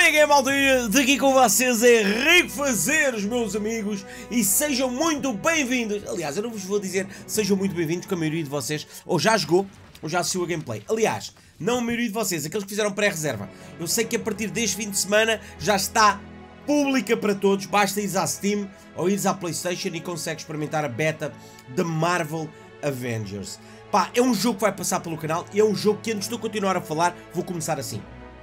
Como é que é, maltinha? Daqui com vocês é Rico Fazeres, meus amigos, e sejam muito bem-vindos. Aliás, eu não vos vou dizer sejam muito bem-vindos, que a maioria de vocês ou já jogou ou já assistiu a gameplay. Aliás, não a maioria de vocês, aqueles que fizeram pré-reserva. Eu sei que a partir deste fim de semana já está pública para todos. Basta ires à Steam ou ires à PlayStation e consegues experimentar a beta de Marvel Avengers. Pá, é um jogo que vai passar pelo canal e é um jogo que, antes de eu continuar a falar, vou começar assim.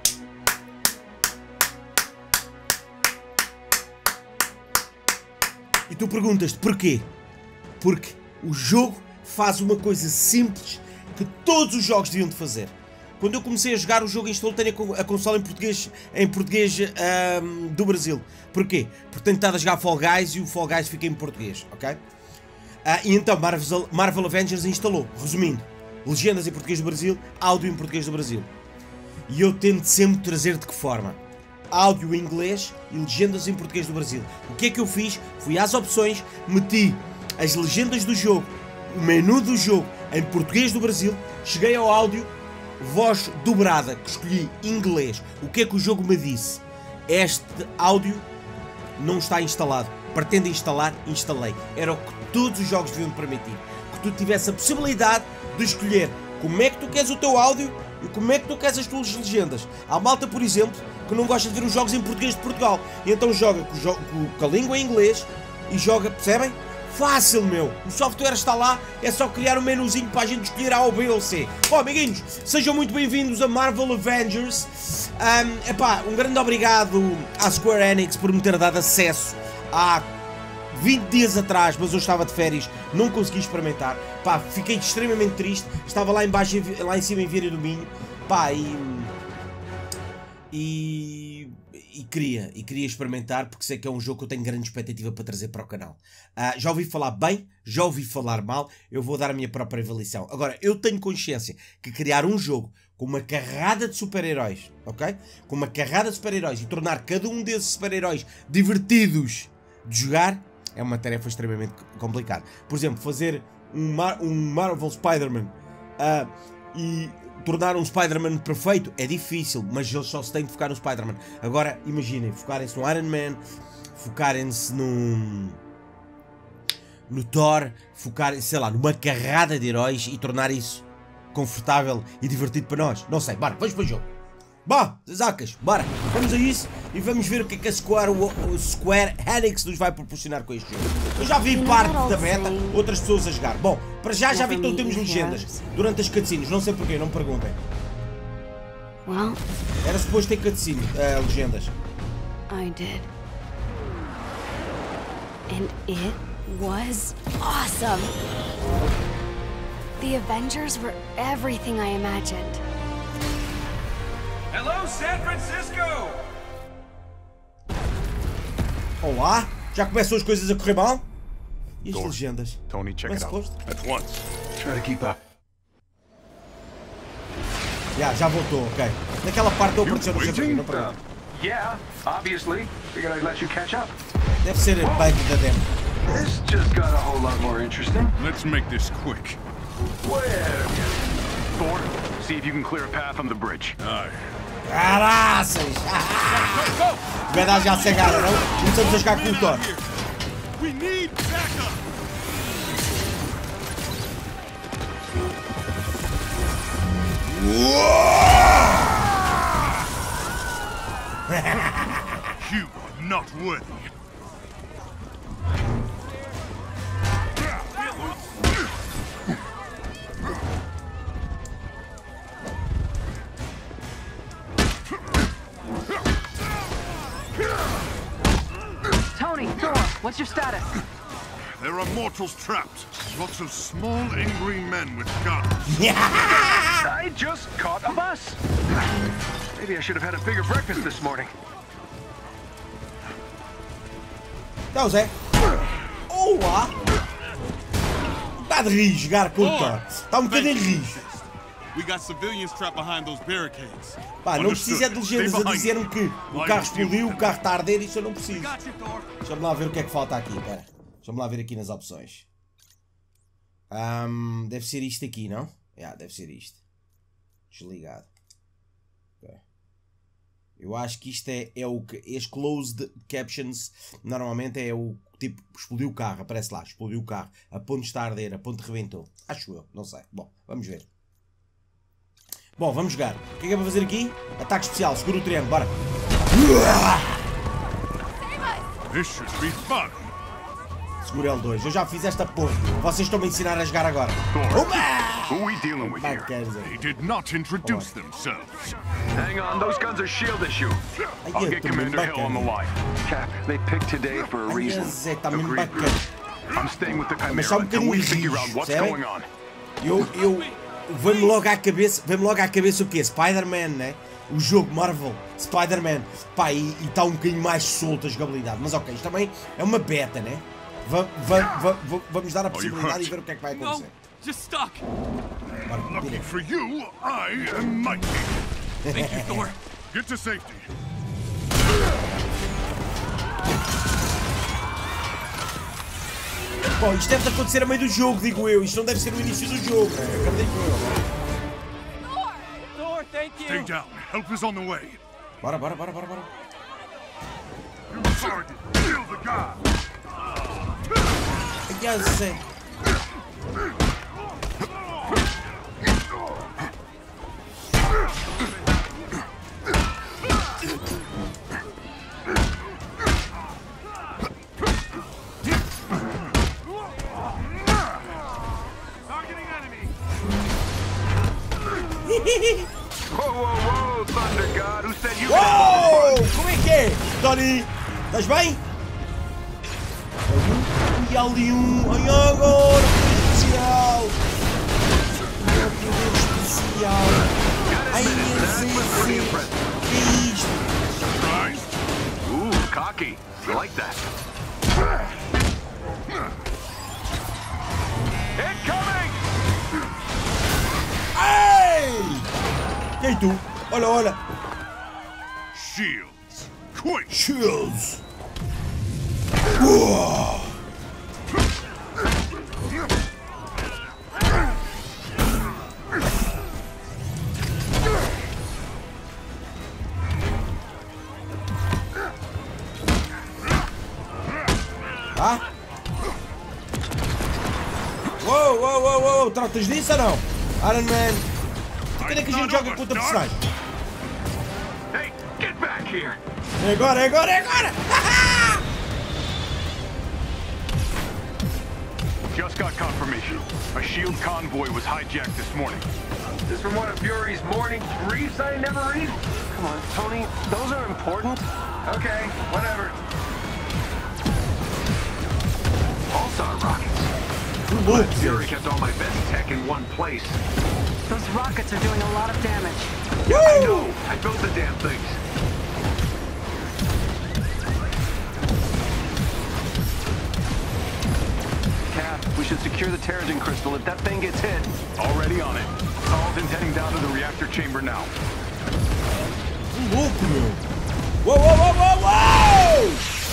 E tu perguntas-te porquê? Porque o jogo faz uma coisa simples que todos os jogos deviam de fazer. Quando eu comecei a jogar o jogo, instalou a consola em português do Brasil. Porquê? Porque tenho estado a jogar Fall Guys e o Fall Guys fica em português, ok? E então Marvel Avengers instalou. Resumindo, legendas em português do Brasil, áudio em português do Brasil. E eu tento sempre trazer de que forma? Áudio em inglês e legendas em português do Brasil. O que é que eu fiz? Fui às opções, meti as legendas do jogo, o menu do jogo em português do Brasil, cheguei ao áudio, voz dobrada, que escolhi inglês. O que é que o jogo me disse? Este áudio não está instalado. Pretendo instalar, instalei. Era o que todos os jogos deviam permitir. Que tu tivesse a possibilidade de escolher como é que tu queres o teu áudio e como é que tu queres as tuas legendas. Há malta, por exemplo, que não gosta de ver os jogos em português de Portugal. E então joga com a língua em inglês e joga, percebem? Fácil, meu! O software está lá, é só criar um menuzinho para a gente escolher A ou B ou C. Bom, amiguinhos, sejam muito bem-vindos a Marvel Avengers. Um grande obrigado à Square Enix por me ter dado acesso há 20 dias atrás, mas eu estava de férias, não consegui experimentar. Pá, fiquei extremamente triste. Estava lá em cima em Vieira do Minho. Pá, e queria experimentar, porque sei que é um jogo que eu tenho grande expectativa para trazer para o canal. Já ouvi falar bem, já ouvi falar mal, eu vou dar a minha própria avaliação. Agora, eu tenho consciência que criar um jogo com uma carrada de super-heróis, ok? Com uma carrada de super-heróis e tornar cada um desses super-heróis divertidos de jogar é uma tarefa extremamente complicada. Por exemplo, fazer um Marvel Spider-Man e tornar um Spider-Man perfeito é difícil, mas eles só se têm de focar no Spider-Man. Agora, imaginem, focarem-se no Iron Man, focarem-se no Thor, focarem-se, sei lá, numa carrada de heróis e tornar isso confortável e divertido para nós. Não sei, bora, vamos para o jogo. Bom, Zacas, bora, vamos a isso e vamos ver o que é que a Square Enix nos vai proporcionar com este jogo. Eu já vi parte da beta, outras pessoas a jogar. Bom, para já vi que não temos legendas durante as cutscenes, não sei porquê, não me perguntem. Era suposto ter cutscene, legendas. I did. And it was awesome. The Avengers were everything I imagined. Hello, San Francisco! Olá, já começam as coisas a correr mal? E as legendas? Tony, check it out. At once. Try to keep up. Já voltou, ok. Naquela parte eu apareceu no centro, não pergunto. Yeah, obviously. Figured I'd let you catch up. Deve ser bug da demo. This just got a whole lot more interesting. Let's make this quick. Wait a minute. Thor, see if you can clear a path on the bridge. Aye. Caraças! Vai dar já cegada, não? Começamos a jogar com o Thor. We need backup. You are not worthy. Tony, Thor, what's your status? There are mortals trapped. Lots of small, angry men with guns. I just caught a bus. Maybe I should have had a bigger breakfast this morning. Então, Zé. Olá! Está de rir jogar com o Thor. Está um bocadinho de rir. We got civilians trapped behind those barricades. Pá, não precisa de legendas a dizer-me que o carro explodiu, o carro está a arder, isso eu não preciso. Deixa-me lá ver o que é que falta aqui, pera. Deixa-me lá ver aqui nas opções. Deve ser isto aqui, não? Deve ser isto. Desligado. Ok. Eu acho que isto é o que... As closed captions normalmente é o tipo, explodiu o carro, aparece lá, explodiu o carro, a ponte está a arder, a ponte rebentou. Acho eu, não sei. Bom, vamos ver. Bom, vamos jogar. O que é para fazer aqui? Ataque especial, segura o triângulo, bora. This should be fun. Segura L2, eu já fiz esta porra. Vocês estão-me a ensinar a jogar agora. Who are we dealing with here? They did not introduce themselves. Hang on, those guns are shield issue. I'll get Commander Hill on the line. Cap, they picked today for a reason. Está mesmo Agreed. bacana. I'm staying with the Mas só Chimera until we figure out rijo, what's percebem? going on. Eu vem-me logo à cabeça o quê? Spider-Man, né? O jogo Marvel, Spider-Man. Pá, e está um bocadinho mais solto a jogabilidade. Mas ok, isto também é uma beta, né? Vamos dar a possibilidade e ver o que é que vai acontecer. Just stuck. Bora, Lucky direto. for you, I am mighty. Thank you, Thor. Get to safety. Bom, isto deve acontecer a meio do jogo, digo eu. Isto não deve ser o início do jogo. Acredito eu. Thor, thank Stay you. down. Help is on the way. Bora. You target. Kill the guy. Ai, já sei. Targeting enemy. Whoa, Thunder God. Who said you Uou! Como é que é? Tony, estás bem? E ali um. Ai, agora! Especial! Poder especial! Ai, que é isto? Surprised? Ooh, cocky. I like that. Incoming! Ei! E aí tu? Olha! Shields. Quick. Shields! Uou! Ah? Uou! Tratas disso ou não? Iron Man! Quando é que a gente joga contra personagem? Hey, get back here! É agora! Just got confirmation. A SHIELD convoy was hijacked this morning. This from one of Fury's morning briefs I never read? Come on, Tony. Those are important. Okay, whatever. All saw rockets. Glad Fury kept all my best tech in one place. Those rockets are doing a lot of damage. I know. I built the damn things. Cap, we should secure the Terrigen crystal if that thing gets hit. Already on it. Carlton's heading down to the reactor chamber now. Louco, meu! Uou!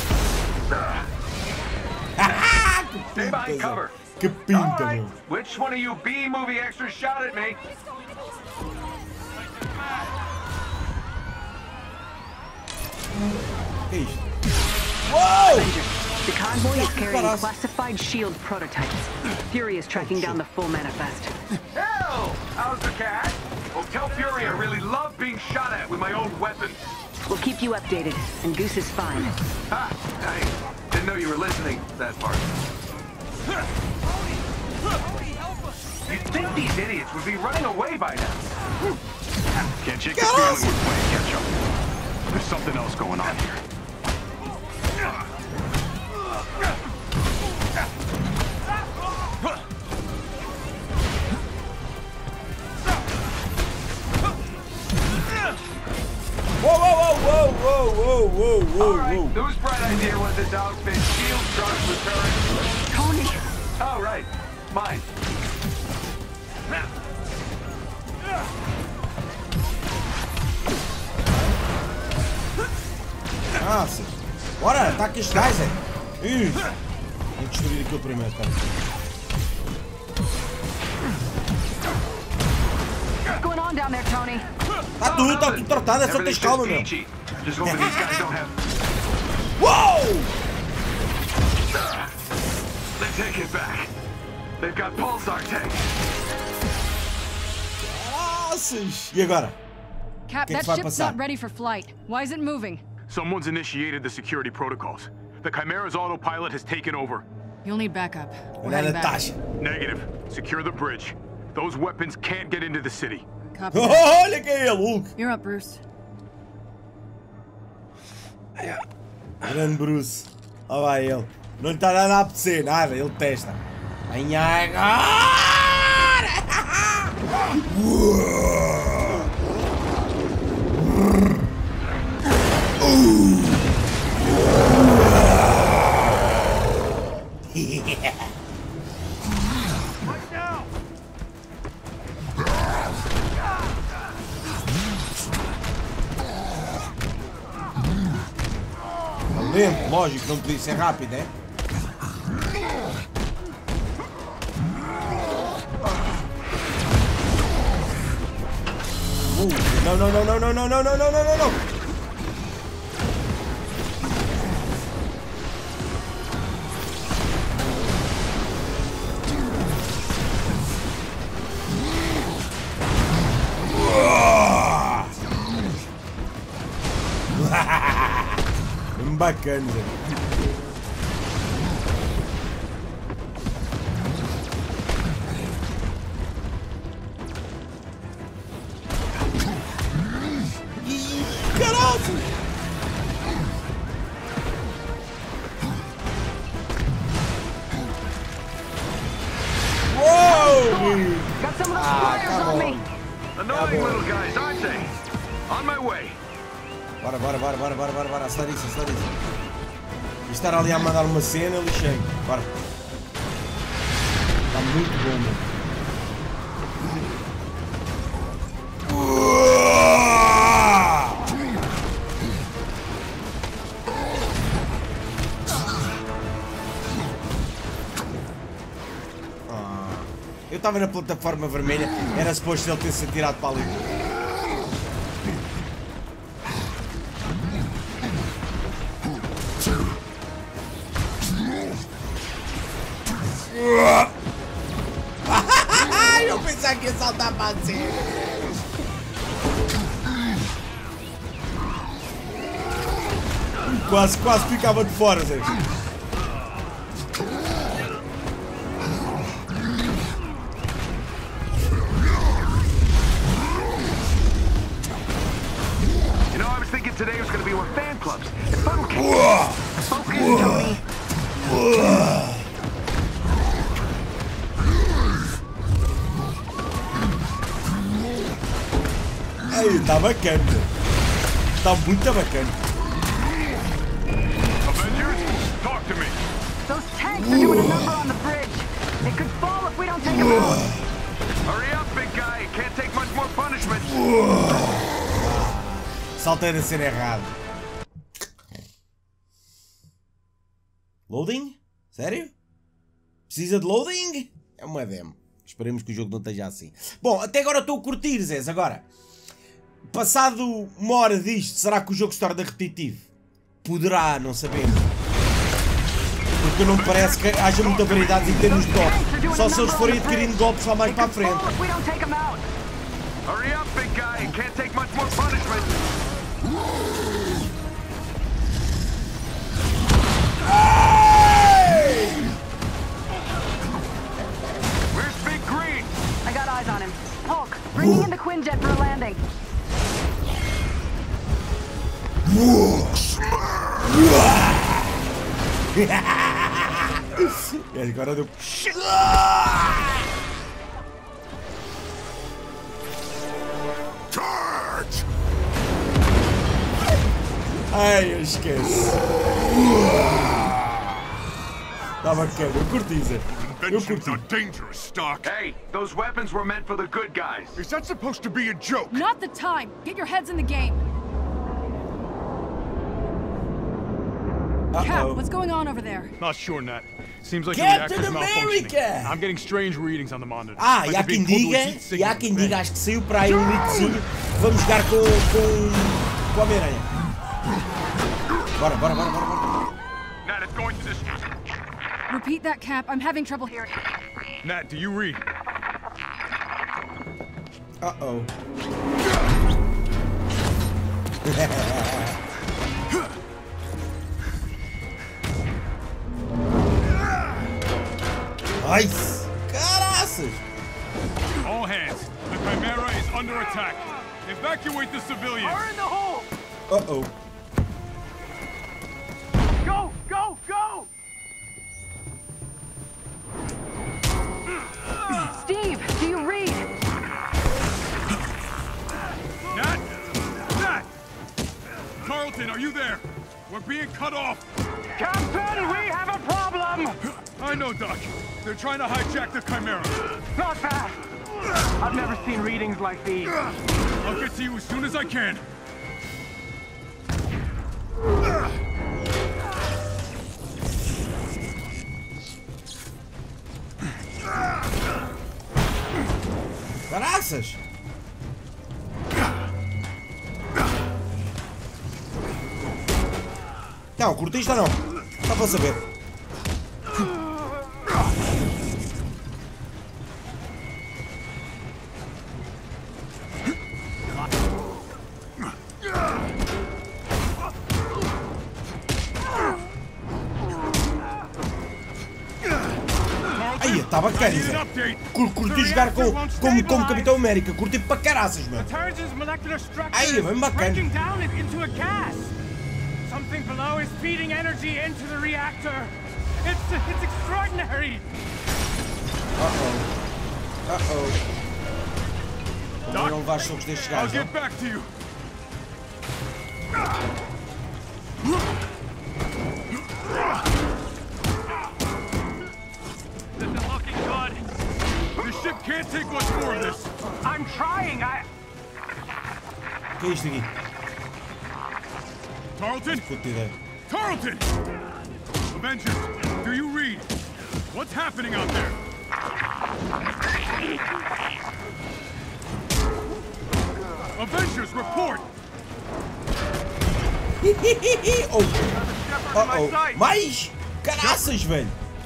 Stay behind cover. Que pinta, meu! Which one of you B-movie extras shot at me? Que é isto? Uou! The convoy is carrying Caralho. classified SHIELD prototypes. Fury is tracking down the full manifest. Hell! How's the cat? Well, tell Fury I really love being shot at with my own weapon. We'll keep you updated, and Goose is fine. Ha! I didn't know you were listening to that part. You'd think these idiots would be running away by now. Can't shake the feeling we're playing catch up. There's something else going on here. Whoa! All right, whose bright idea was this outfit? Shield trucks with turrets. Tony! Oh, right. Mine. Nossa! Bora, ataque estes gajos, é! Vou destruir aquilo primeiro, cara. What's going on down there, Tony? Tá tudo tratado, é só ter calma, meu. Just hoping these guys don't have... Uou! They take it back. They've got pulsar tanks. Nossas! E agora? Cap, Que that vai ship's passar? not ready for flight. Why is it moving? Someone's initiated the security protocols. The Chimera's autopilot has taken over. You'll need backup. We're Olha a heading back. Natasha. Negative. Secure the bridge. Those weapons can't get into the city. Copy that. Olha quem é ele, Hulk! You're up, Bruce. Grande Bruce. Olha lá ele. Não lhe está nada a apetecer, nada, ele testa. Vem agora! Lento, lógico, não podia ser rápido, é? Não, não, não, não, não, não, não, não, não, não, não. Bacana. Caralho! Uou! Got some of those flyers on me. Annoying little guys, aren't they? On my way. Bora, bora, bora, bora, bora, bora, bora, acelerar isso, acelerar isso. E estar ali a mandar uma cena, lixei. Bora. Está muito bom, meu. Eu estava na plataforma vermelha, era suposto ele ter-se atirado para ali. Eu pensava que ia saltar para a cena. Quase ficava de fora, Zé. You know, I was thinking today was going to be with fan clubs and funnel cakes. Focus, Tony. Aí, tá bacana. Tá muito bacana. Avengers, talk to me. Those tanks are doing a number on the bridge. They could fall if we don't take them out. Hurry up, big guy. Can't take much more punishment. Saltei da cena errada. Loading? Sério? Precisa de loading? É uma demo. Esperemos que o jogo não esteja assim. Bom, até agora estou a curtir, Zés. Agora, passado uma hora disto, será que o jogo se torna repetitivo? Poderá, não sabemos. Porque não me parece que haja muita variedade em termos de golpes. Só se eles forem adquirindo golpes lá mais para a frente. Fall if we don't take them out. Hurry up, big guy. Can't take much more punishment. Where's Big Green? I got eyes on him. Hulk, bringing in the Quinjet for a landing. E agora deu. Charge! Ai, eu esqueço. Tá bacana, eu curti, Zé. Eu Inventions curti. are dangerous, Stark. Hey, those weapons were meant for the good guys. Is that supposed to be a joke? Not the time. Get your heads in the game. Cap, Uh-oh. what's going on over there? Not sure, Nat. Seems like Captain the reactor's America! malfunctioning. I'm getting strange readings on the monitor. Ah, Like e há they're quem being pulled to a diga, heat signal acho que saiu para aí um leakzinho vamos jogar com o Homem-Aranha. Bora. Nat, it's going to this. Repeat that, Cap. I'm having trouble hearing. Nat, do you read? Uh-oh. Nice! Caraças! All hands. The Chimera is under attack. Evacuate the civilians. We're in the hole. Uh-oh. Go, go, go! Steve, do you read? Nat! Carlton, are you there? We're being cut off. Captain, we have a problem! I know, Doc. They're trying to hijack the Chimera. Not fast! I've never seen readings like these. I'll get to you as soon as I can. Caraças! Não, curtista não. Só para saber. Aí, está bacana, Zé. Curti jogar como Capitão América. Curti para caraças, mano. Turns' molecular structure Aí, bem bacana. breaking down it into a gas. Something below is feeding energy into the reactor. It's extraordinary. Como não levar socos destes I'll gajos, get back to you. This is looking good. The ship can't take much more of this. I'm trying. O que é isto aqui? Carlton? Puta ideia. Carlton! Avengers, do you read? What's happening out there? Avengers, report! Oh. Mais? Caraças, velho!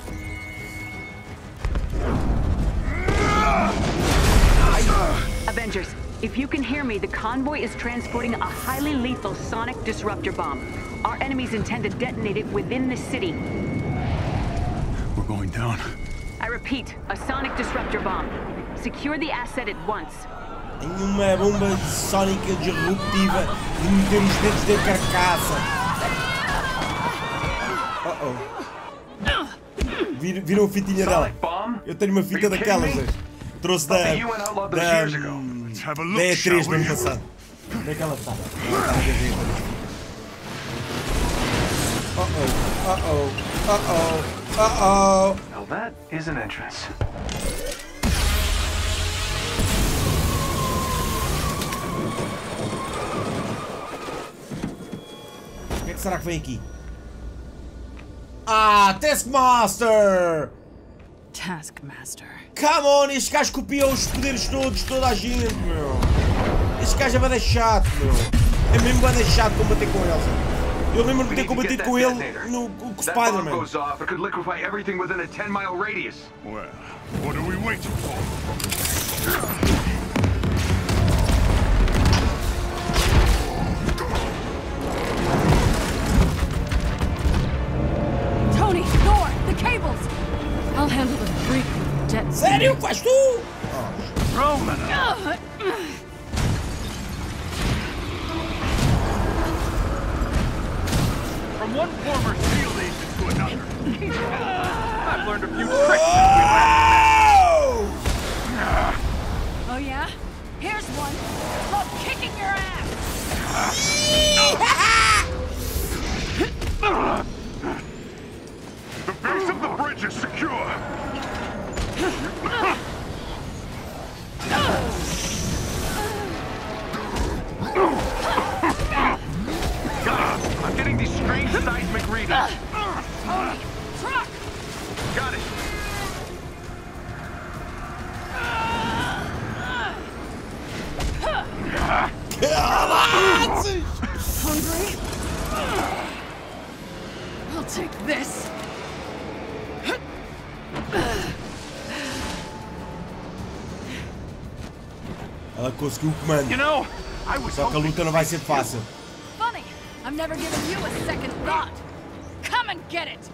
Avengers, if you can hear me, the convoy is transporting a highly lethal sonic disruptor bomb. Our enemies intend to detonate it within the city. We're going down. I repeat, a sonic disruptor bomb. Secure the asset at once. Tem uma bomba sónica disruptiva de meter os dedos da carcaça. Viram a fitinha dela? Eu tenho uma fita daquelas. Trouxe da E3 do ano passado. Onde é que ela está? Well, that is an entrance. O que é que será que vem aqui? Ah, Taskmaster! Taskmaster. Come on, este gajo copia os poderes todos, toda a gente, meu. Este gajo é bada chato, meu. É mesmo bada chato combater com ele. Eu lembro-me de ter combatido com ele com o Spider-Man. Goes off, it could liquefy everything within a 10-mile radius. Well, what are we waiting for? Tony, Thor, the cables! I'll handle the freak with jet. Sério? Faz tu? Roman! From one former SEAL agent to another. I've learned a few tricks since we left. Oh yeah? Here's one. It's called kicking your ass! The base of the bridge is secure. I'm getting these strange seismic readings. Tony, truck! Got it. I'll take this. Ela conseguiu o comando. You know, I was Só que a luta não vai ser fácil. Funny, I've never given you a second thought. Come and get it.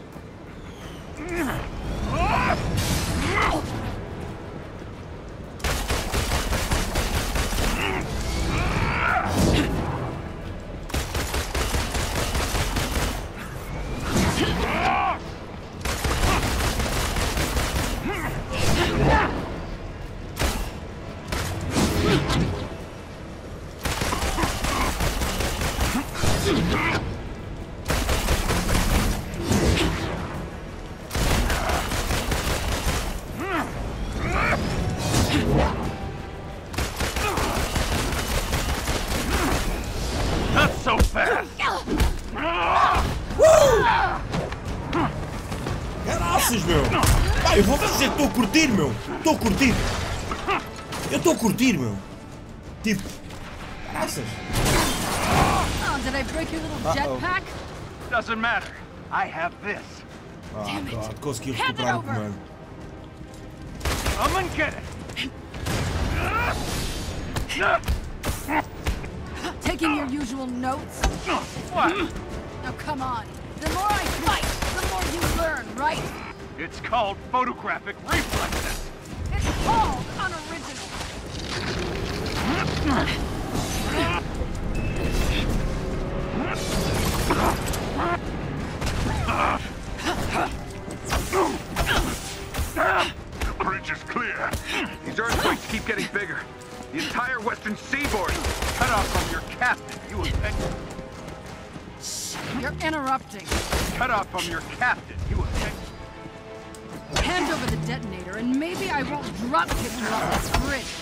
Not so fast. Caraças, meu! Pá, eu vou dizer que estou a curtir, meu! Estou a curtir! Eu estou a curtir, meu! Tipo... Caraças! Oh, did I break your little jetpack? Doesn't matter. I have this. Ah, Damn it. God, consegui Hand it recuperar o over. comando. Come and get it. Taking your usual notes? What? Now come on. The more I fight, the more you learn, right? It's called photographic reflexes. It's called unoriginal. The bridge is clear. These earthquakes keep getting bigger. The entire western seaboard. Cut off from your captain, you offended. You're interrupting. Cut off from your captain, you offended. Hand over the detonator, and maybe I won't drop kick you off this bridge.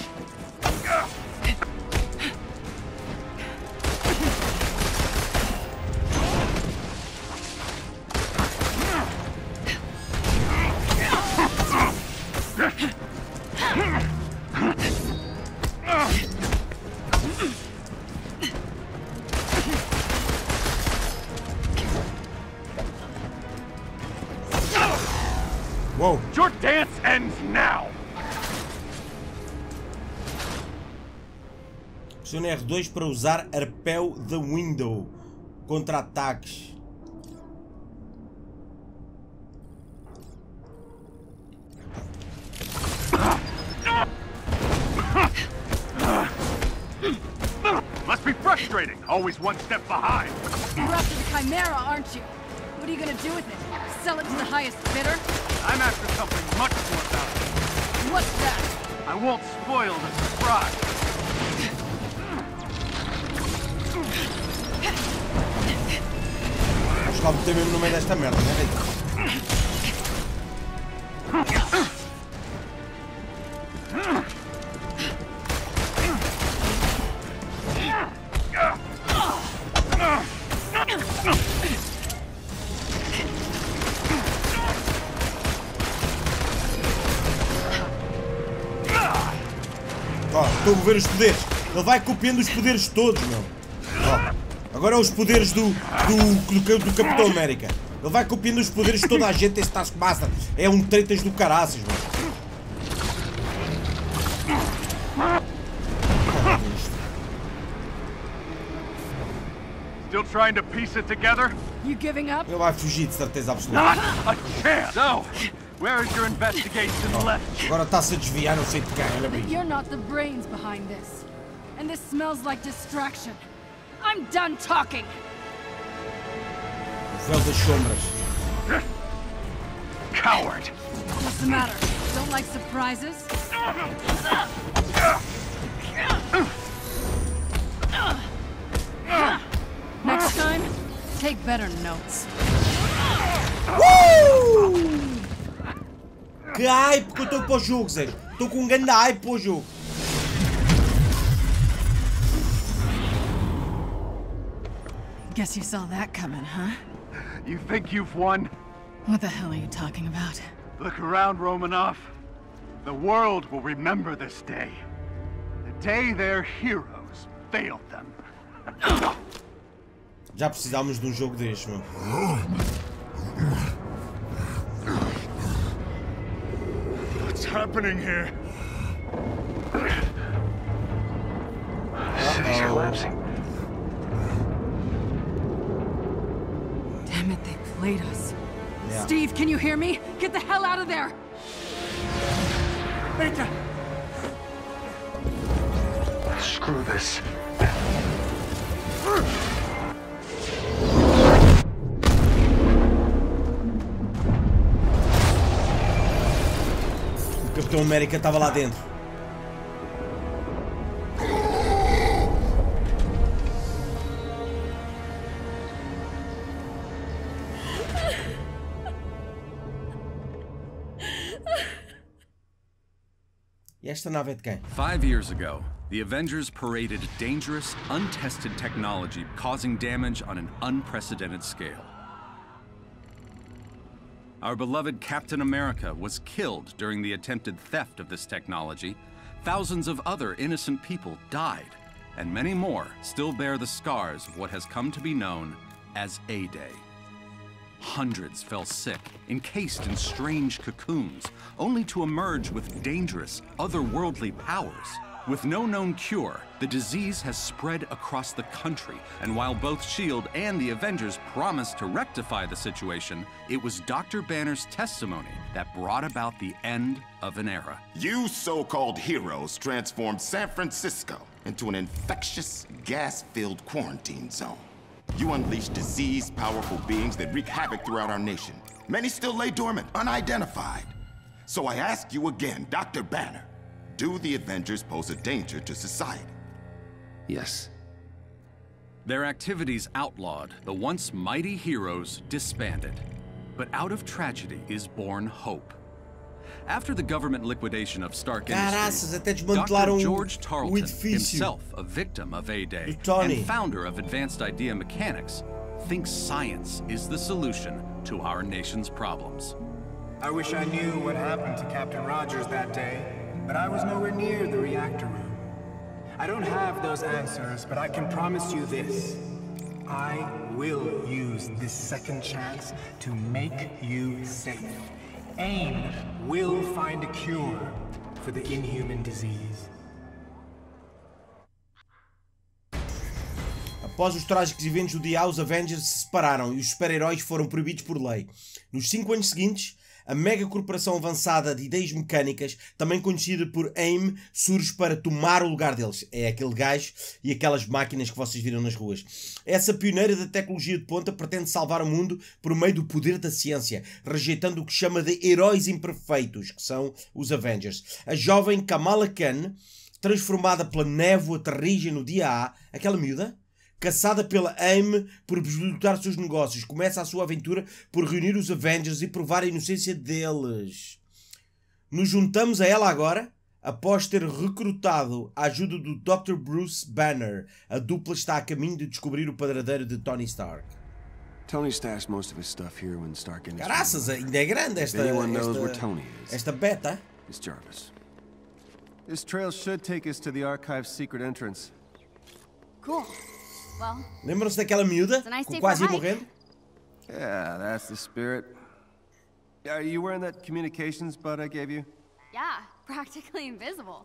Uou! Your dance ends now. Pressione R2 para usar Arpel the Window contra ataques. Must be frustrating. Always one step behind. You're after the Chimera, aren't you? What are you gonna do with it? Sell it to the highest bidder? I'm after something much more valuable. What's that? I won't spoil the surprise. Acho que vou meter mesmo no meio desta merda, né, Rita? Ó, estou a mover os poderes. Ele vai copiando os poderes todos, meu. Ó, agora é os poderes do Capitão América. Ele vai copiando os poderes de toda a gente. Esse Taskmaster é um treitas do caraças, meu. Still trying to piece it together? You giving up? Ele vai fugir de certeza absoluta. Not a chance. So, where is your investigation left? Agora está-se a desviar, não sei de quem. Olha bem. But you're not the brains behind this. And this smells like distraction. I'm done talking. O véu das sombras. Coward. What's the matter? Don't like surprises? Next time, take better notes. Que hype que eu estou para o jogo, Zé. Estou com um grande hype para o jogo. Guess you saw that coming, huh? You think you've won? What the hell are you talking about? Look around, Romanov. The world will remember this day. The day their heroes failed them. Já precisávamos de um jogo deste, mano. What's happening here? City's collapsing. Damn it, they played us. Yeah. Steve, can you hear me? Get the hell out of there! Beta! Screw this. O Capitão América estava lá dentro. E esta nave é de quem? 5 years ago, the Avengers paraded dangerous, untested technology causing damage on an unprecedented scale. Our beloved Captain America was killed during the attempted theft of this technology. Thousands of other innocent people died, and many more still bear the scars of what has come to be known as A-Day. Hundreds fell sick, encased in strange cocoons, only to emerge with dangerous, otherworldly powers. With no known cure, the disease has spread across the country, and while both S.H.I.E.L.D. and the Avengers promised to rectify the situation, it was Dr. Banner's testimony that brought about the end of an era. You so-called heroes transformed San Francisco into an infectious, gas-filled quarantine zone. You unleashed diseased, powerful beings that wreak havoc throughout our nation. Many still lay dormant, unidentified. So I ask you again, Dr. Banner, do the Avengers pose a danger to society? Yes. Their activities outlawed, the once mighty heroes disbanded. But out of tragedy is born hope. After the government liquidation of Stark Caraças, até Industries, desmantelaram Dr. George o Tarleton, edifício. himself a victim of A-Day and founder of Advanced Idea Mechanics, thinks science is the solution to our nation's problems. I wish I knew what happened to Captain Rogers that day, but I was nowhere near the reactor room. I don't have those answers, but I can promise you this. I will use this second chance to make you safe. AIM will find a cure for the inhuman disease. Após os trágicos eventos do dia A, os Avengers se separaram e os super-heróis foram proibidos por lei. Nos 5 anos seguintes, a mega corporação avançada de ideias mecânicas, também conhecida por AIM, surge para tomar o lugar deles. É aquele gajo e aquelas máquinas que vocês viram nas ruas. Essa pioneira da tecnologia de ponta pretende salvar o mundo por meio do poder da ciência, rejeitando o que chama de heróis imperfeitos, que são os Avengers. A jovem Kamala Khan, transformada pela névoa terrígea no dia A, aquela miúda, caçada pela AIM por bisbilhotar seus negócios, começa a sua aventura por reunir os Avengers e provar a inocência deles. Nos juntamos a ela agora, após ter recrutado a ajuda do Dr. Bruce Banner. A dupla está a caminho de descobrir o padradeiro de Tony Stark. Tony stashed most of his stuff here when Stark Industries. Caraças, ainda é grande esta beta. It's Jarvis. This trail should take us to the Archive's secret entrance. Cool. Well, Lembram-se daquela miúda nice que day quase ia for a hike. morrendo? Yeah, that's the spirit. Are you wearing that communications bud I gave you? yeah, practically invisible.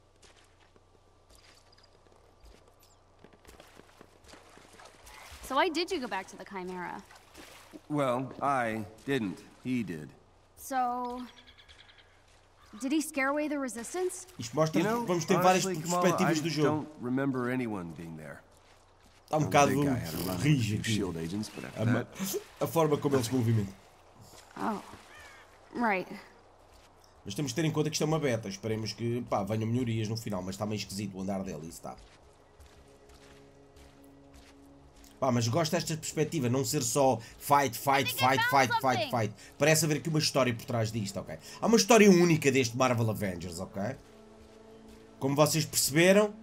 So why did you go back to the Chimera? Well, I didn't. He did. So... did he scare away the Resistance? Isto mostra You know, que vamos ter várias honestly, Kamala, perspectivas I do jogo. don't remember anyone being there. Está The bocado big guy had a run with rígido a few S.H.I.E.L.D. agents, but after a, that, a forma como ele se movimenta. Oh, right. Mas temos de ter em conta que isto é uma beta. Esperemos que pá, venham melhorias no final, mas está meio esquisito o andar dele, isso está. Pá, mas gosto desta perspectiva, não ser só fight. Parece haver aqui uma história por trás disto, ok? Há uma história única deste Marvel Avengers, ok? Como vocês perceberam,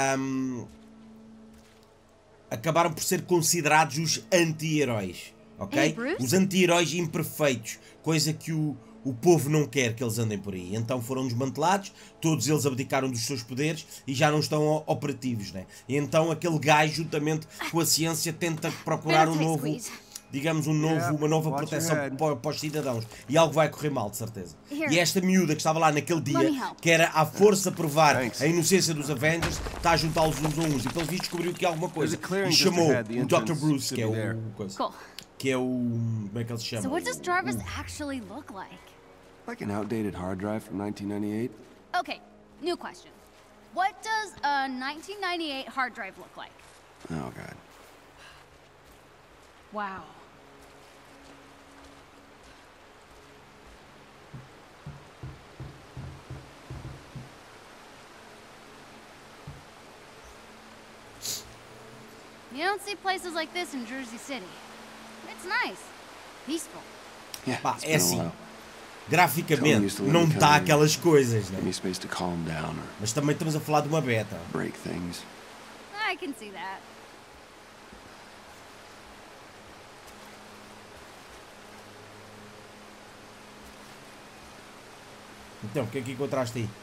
acabaram por ser considerados os anti-heróis, ok? Hey, Bruce? Os anti-heróis imperfeitos, coisa que o o povo não quer que eles andem por aí. Então foram desmantelados, todos eles abdicaram dos seus poderes e já não estão operativos, né? E então aquele gajo, juntamente com a ciência, tenta procurar um novo, digamos, uma nova proteção para os cidadãos. E algo vai correr mal, de certeza. E esta miúda que estava lá naquele dia, que era à força provar a inocência dos Avengers, está a juntá-los uns a uns. E pelo visto descobriu que alguma coisa. E chamou o Dr. Bruce, que é o coisa. Que é o... como é que ele se chama? So what does Jarvis actually look like? Like an outdated hard drive from 1998. Okay, new question. What does a 1998 hard drive look like? Oh, God. Wow. You don't see places like this in Jersey City. It's nice. Peaceful. Pá, é assim. Graficamente, não está aquelas coisas, né? Mas também estamos a falar de uma beta. I can see that. Então, o que é que encontraste aí?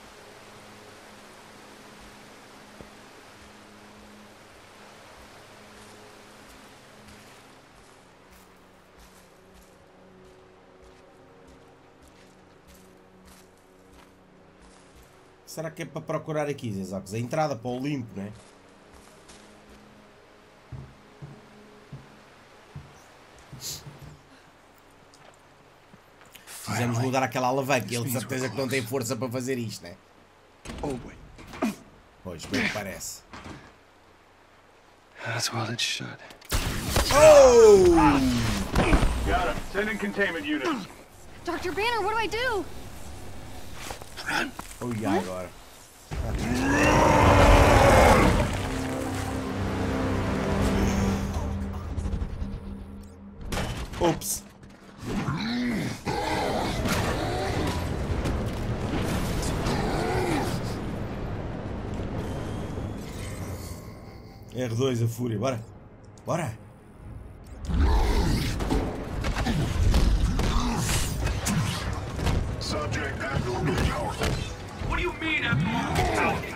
Será que é para procurar aqui, Zezacos? A entrada para o Olimpo, né? Fizemos mudar aquela alavanca e ele de certeza que não tem força para fazer isto, né? Pois, bem que parece. That's well it should. Oh! Got him. Sending containment units. Dr. Banner, what do I do? Run. Oh, e agora? Ops. R2, a fúria, bora. Bora. Subject abnormal powerful. What do you mean abnormal powerful?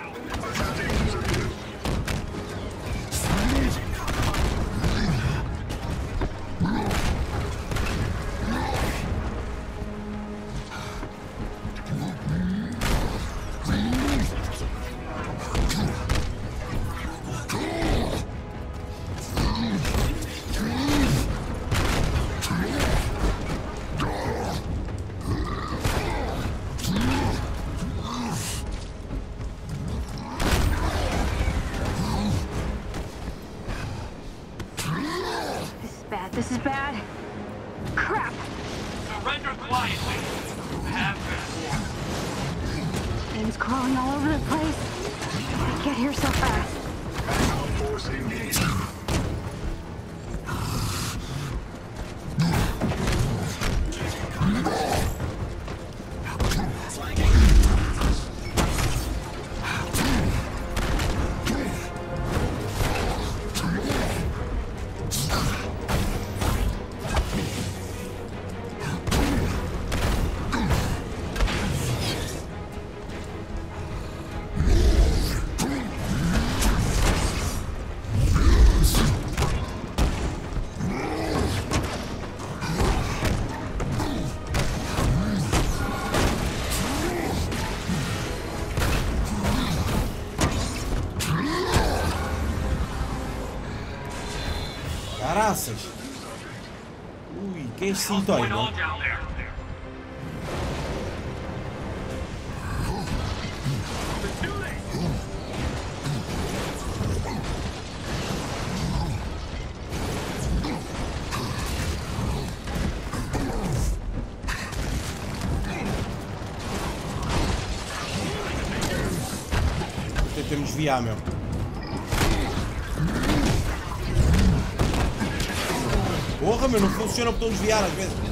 This is bad. Crap! Surrender quietly. Have been warned. Things crawling all over the place. I get here so fast. Force engaged. Caraças! Ui, que é este cintóio, não? Tentamos desviar, meu. Porra, meu, não funciona o botão de desviar às vezes.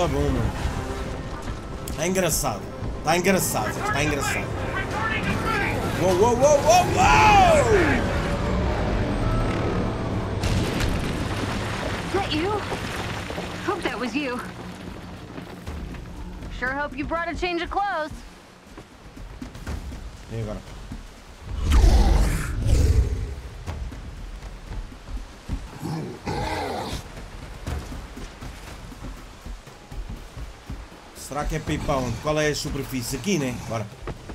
muito bom, mano. Está engraçado. Está engraçado. Está engraçado. Uou, uou, uou, uou, uou! Is that you? Hope that was you. Sure hope you brought a change of clothes. E agora? Será que é para ir para onde? Qual é a superfície? Aqui, né? Bora.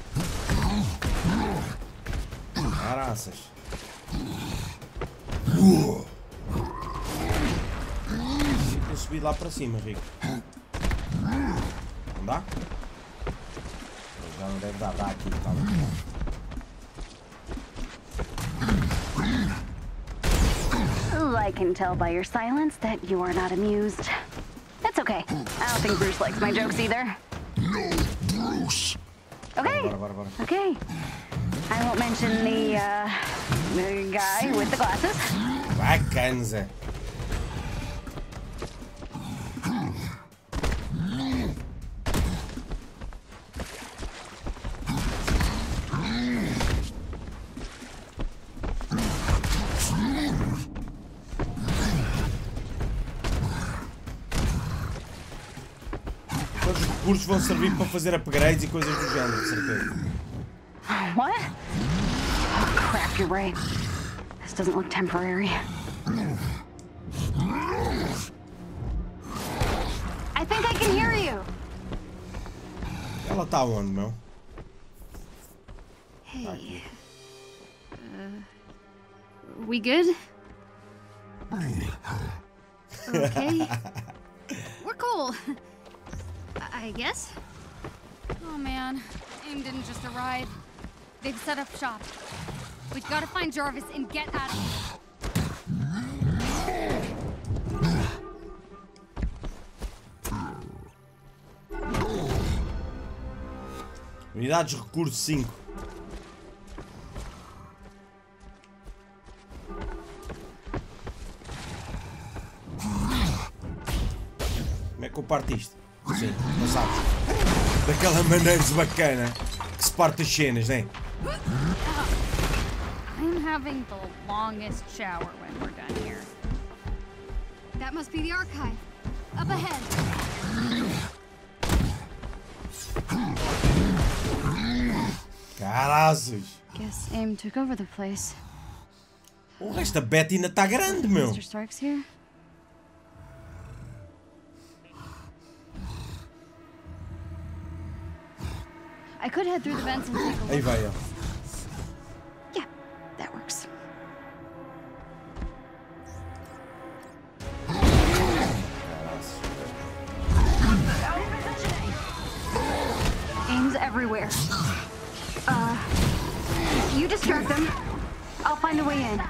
Caraças. Vou subir lá para cima, Rico. Não dá? Já não deve dar. Dá aqui, tá? I can tell by your silence that you are not amused. That's okay. I don't think Bruce likes my jokes either. No, Bruce. Okay. Bora. Okay. I won't mention the guy with the glasses. Bacanza. Todos os recursos vão servir para fazer upgrades e coisas do género, de certeza. What? Oh, crap, you're right. This doesn't look temporary. I think I can hear you. Ela tá onde, meu? Hey. We good? Okay. We're cool. I guess. Oh man, AIM didn't just arrive. They've set up shop. We've got to find Jarvis and get out of here. Unidades de recurso 5. Como é que eu parto isto? Sim, não sabes. Daquela maneira bacana que se parte as cenas, né? I'm having the longest shower when we're done here. That must be the archive. Up ahead. Caraças! Guess AIM took over the place. O resto da Betty ainda está grande, meu. Mr. Stark's here. I could head through the vents and take a look. Aí vai, ó. Yeah, that works. AIM's everywhere. You distract them. I'll find a way in.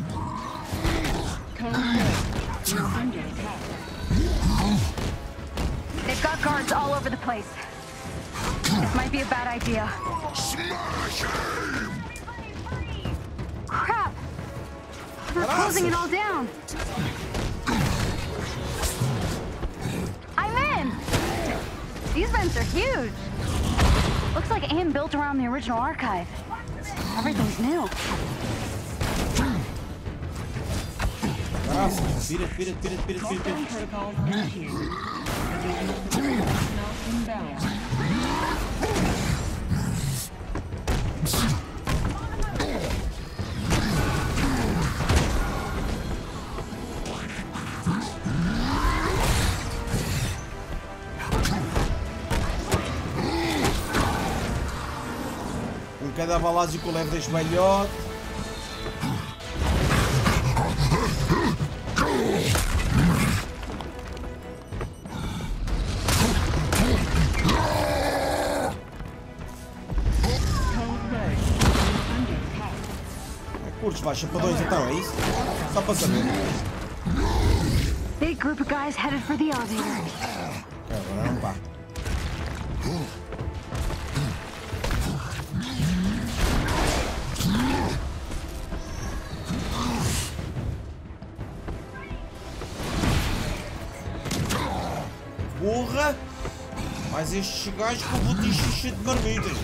They've got guards all over the place. This might be a bad idea. Smash him! Crap! They're closing it all down. I'm in! These vents are huge. Looks like AIM built around the original archive. Everything's new. Caraças, tira. Com cada balásio que eu levo deste velhote. Curtos, vai, chapadões então, é isso? Só para saber. Big group of guys headed for the elevator. Cabrão, pá. Porra! Mas estes gajos que eu vou te encher de marmitas.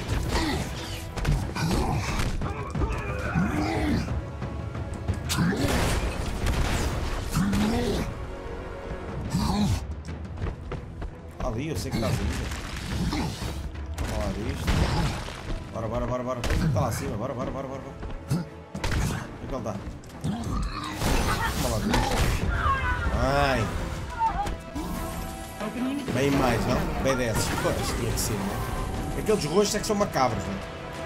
Ali, eu sei que estás aí. Olha isto. Bora. Está lá acima. Bora. Onde é que ele está? Vamos lá ver. Ai. Bem mais, não? Bem desses. Pois, tinha que ser, não é? Aqueles rostos é que são macabros, não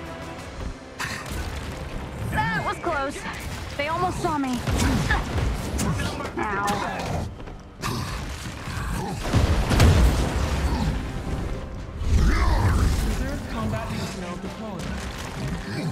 é? That was close. They almost saw me. Ow. Combat personnel deployed.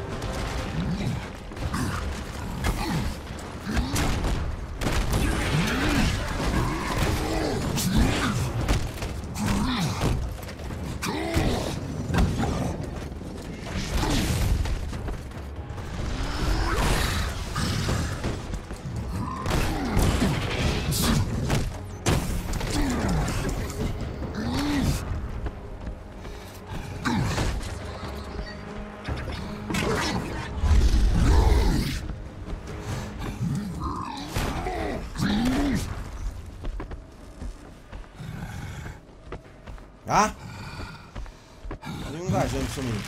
Ah? Ali um gajo ali sumiu.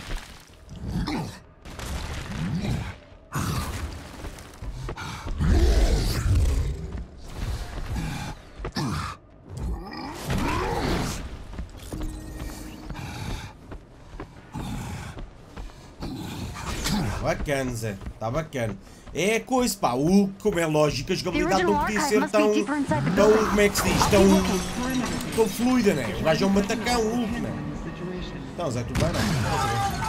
Bacana, Zé. Tá bacana. É coisa, pá. O como é lógico, a jogabilidade não podia ser tão... como é que se diz? Tão fluida, né? O gajo é um matacão, o Hulk, né? Então, Zé, tudo bem, não?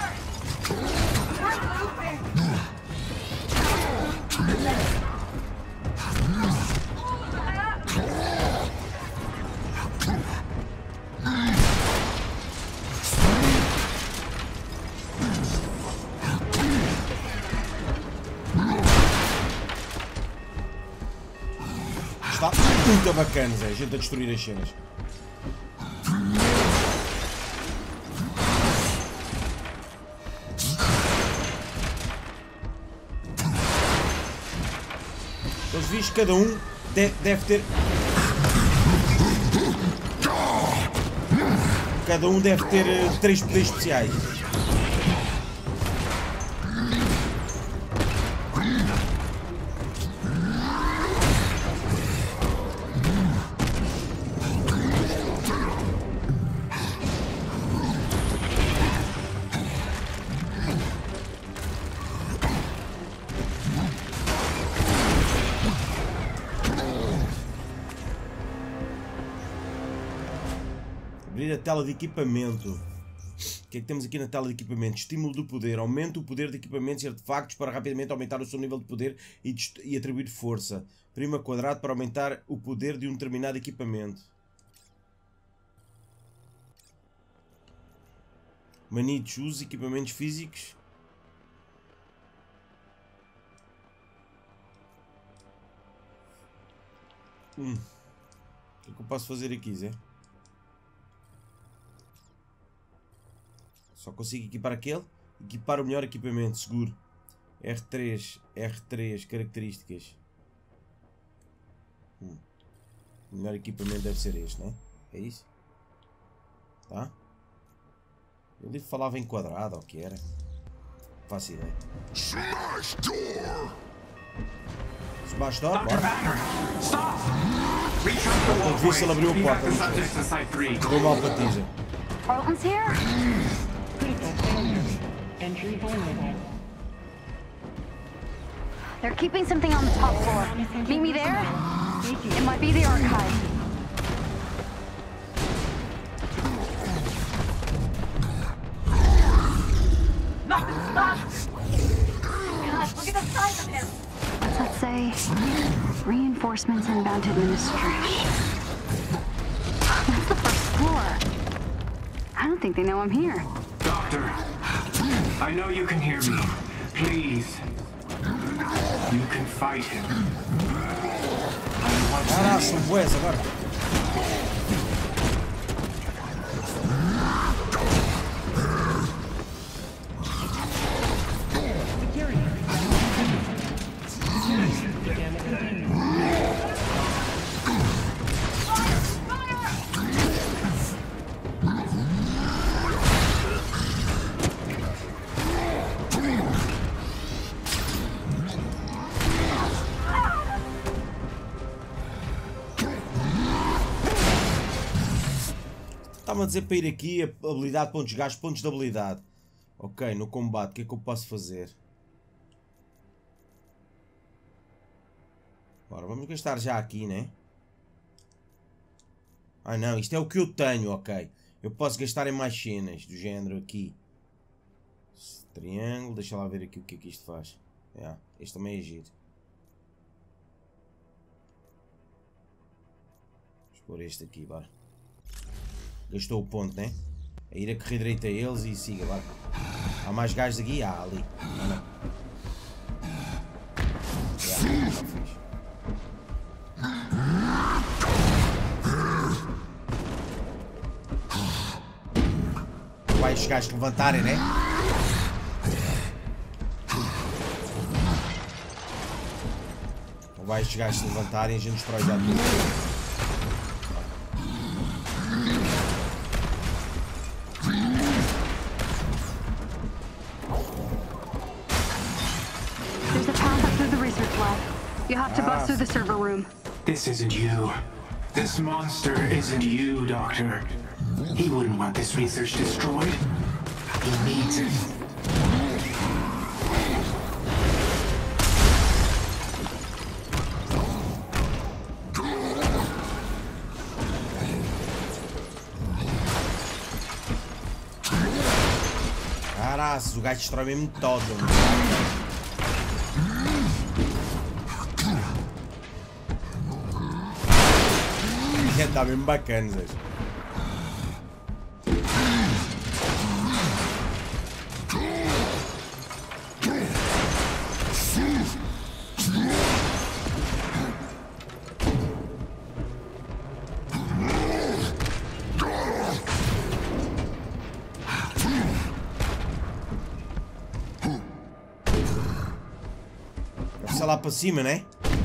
Está muito bacana, Zé, a gente a destruir as cenas. Pelos vistos, cada um deve ter... Cada um deve ter 3 poderes especiais. Abrir a tela de equipamento. O que é que temos aqui na tela de equipamento? Estímulo do poder. Aumenta o poder de equipamentos e artefactos para rapidamente aumentar o seu nível de poder e atribuir força. Prima quadrado para aumentar o poder de um determinado equipamento. Manitos. Use equipamentos físicos. O que é que eu posso fazer aqui, Zé? Só consigo equipar aquele. Equipar o melhor equipamento, seguro. R3, características. O melhor equipamento deve ser este, não é? É isso? Tá? Ele falava em quadrado, ou o que era? Não faço ideia. Smash door! Smash door? Bora! Enquanto visto, ele abriu a porta. Deu mal para ti, Zé. Carlton's here? Entry vulnerable. They're keeping something on the top floor. Meet me there? It might be the archive. Stop! God, look at the size of him! Let's say reinforcements inbound to administration. That's the first floor. I don't think they know I'm here. Doctor, I know you can hear me. Please. You can fight him. Caraca, são boas agora. Estava a dizer para ir aqui, habilidade, pontos gastos, pontos de habilidade. Ok, no combate, o que é que eu posso fazer? Bora, vamos gastar já aqui, né? Ah não, isto é o que eu tenho, ok. Eu posso gastar em mais cenas, do género aqui. Triângulo, deixa lá ver aqui o que é que isto faz. Este também é giro. Vamos pôr este aqui, bora. Gastou o ponto, né? A ir a correr direito a eles e siga, bora. Há mais gajos aqui? Há ali. Não. Já fiz. Vai os gajos levantarem, né? Ou vai os gajos levantarem e a gente destrói já tudo. There's a path up through the research lab. You have to bust through the server room. This isn't you. This monster isn't you, Doctor. He wouldn't want this research destroyed. He needs it. Caraças, o gajo destrói mesmo todo. Está mesmo bacana, Zé. Deve ser lá para cima, né?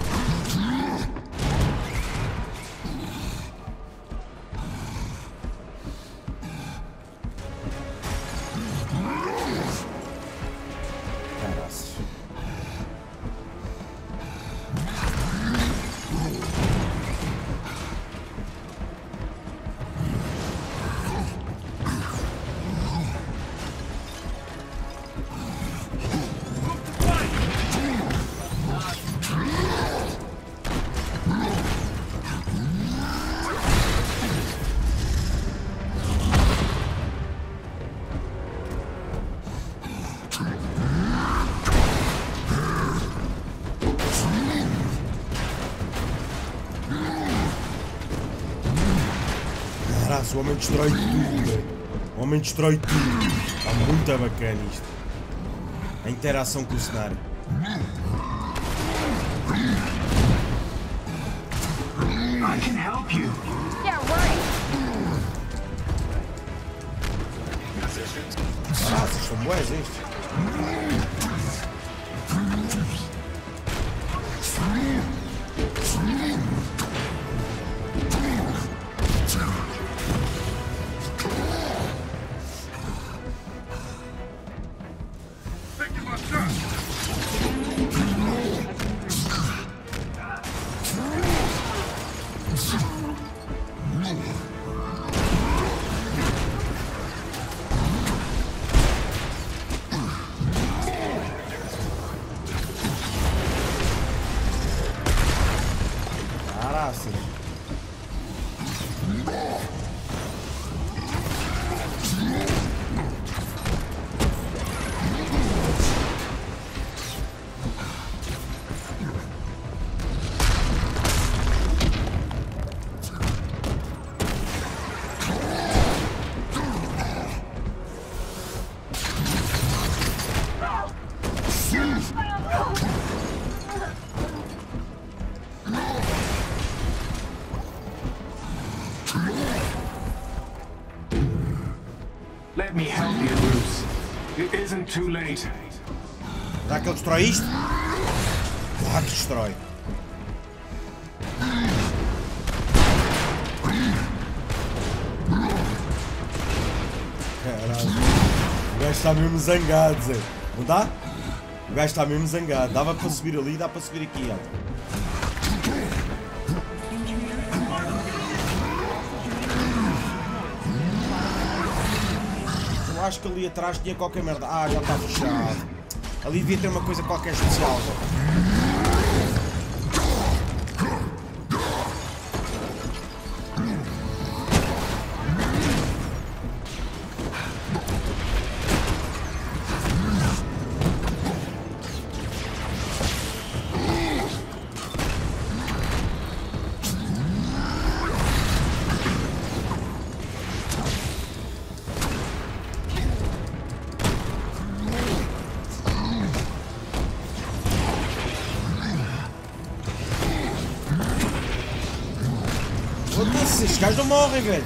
O homem destrói tudo, velho. O homem destrói tudo. Está muito bacana isto. A interação com o cenário. I can help you. Yeah, right. Vocês são boas estes. Let me help you, Bruce. It isn't too late. Será que ele destrói isto? Claro que destrói. Caralho. O gajo está mesmo zangado, Zé. Não dá? O gajo está mesmo zangado. Dava para subir ali, dá para subir aqui, ó. acho que ali atrás tinha qualquer merda. Ah, já está fechado. Ali devia ter uma coisa qualquer especial. Esses gajos não morrem, velho.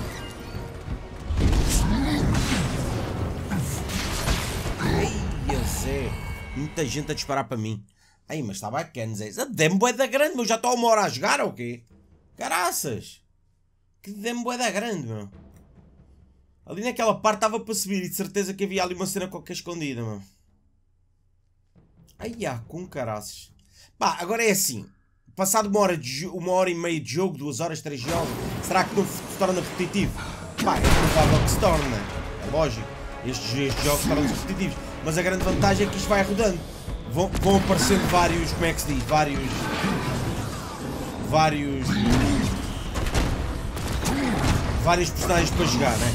Ai, Zé. Muita gente a disparar para mim. Ai, mas está bacana, Zé. Dê-me bué da grande, meu. Já estou uma hora a jogar ou quê? Caraças. Que dê-me bué da grande, meu. Ali naquela parte estava para subir e de certeza que havia ali uma cena qualquer escondida, meu. Ai, com caraças. Pá, agora é assim. Passado uma hora e meia de jogo, 2 horas, 3 jogos, será que não se torna repetitivo? Pá, é provável que se torne, é lógico. Estes jogos tornam-se repetitivos. Mas a grande vantagem é que isto vai rodando. Vão aparecendo vários, como é que se diz? Vários personagens para jogar, né?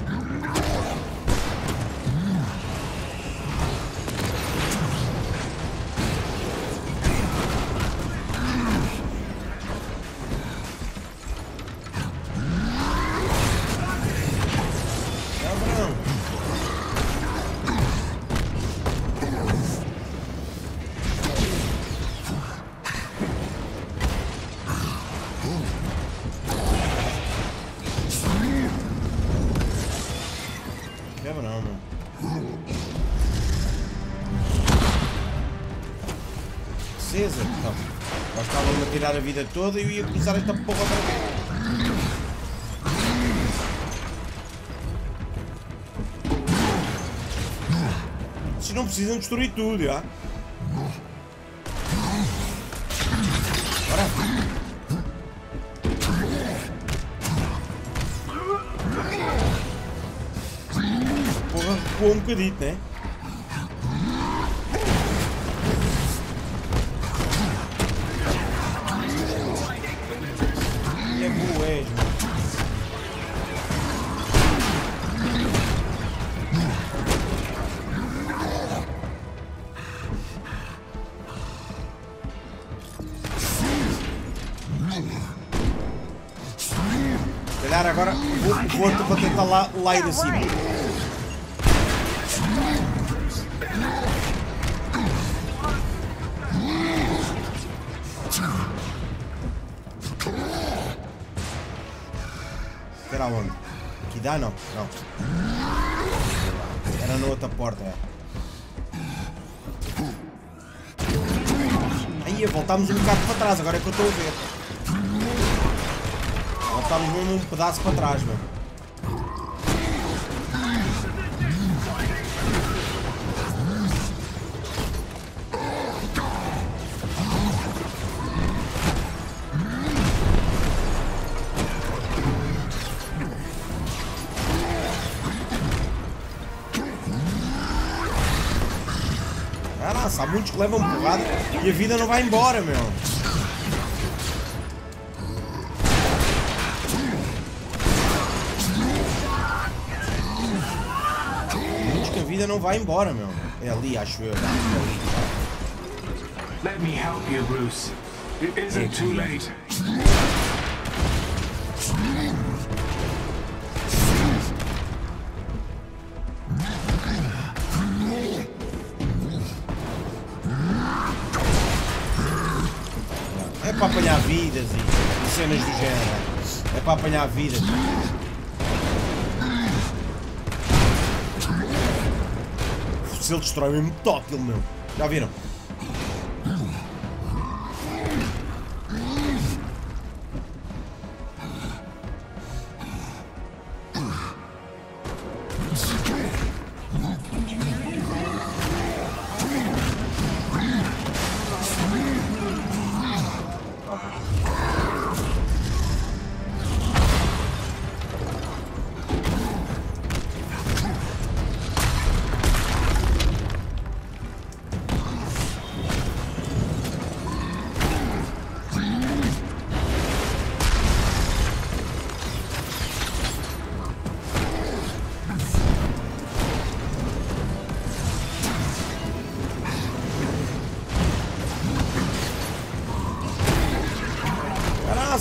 Então, nós estávamos a tirar a vida toda e eu ia começar esta porra outra vez. Vocês não precisam destruir tudo, já? Bora. Porra, recuou um bocadito, né? Agora vou tentar lá ir acima. Espera onde? Aqui dá? Não. Não. Era na outra porta. É. Aí voltámos um bocado para trás, agora é que eu estou a ver. Voltámos mesmo um pedaço para trás, mano. Caraca, há muitos que levam porrada e a vida não vai embora, meu. A vida não vai embora, meu. É ali, acho eu. Let me help you, Bruce. It isn't too late. É para apanhar vidas e cenas do género. É para apanhar vidas. Se ele destrói mesmo tóquil, meu. Já viram?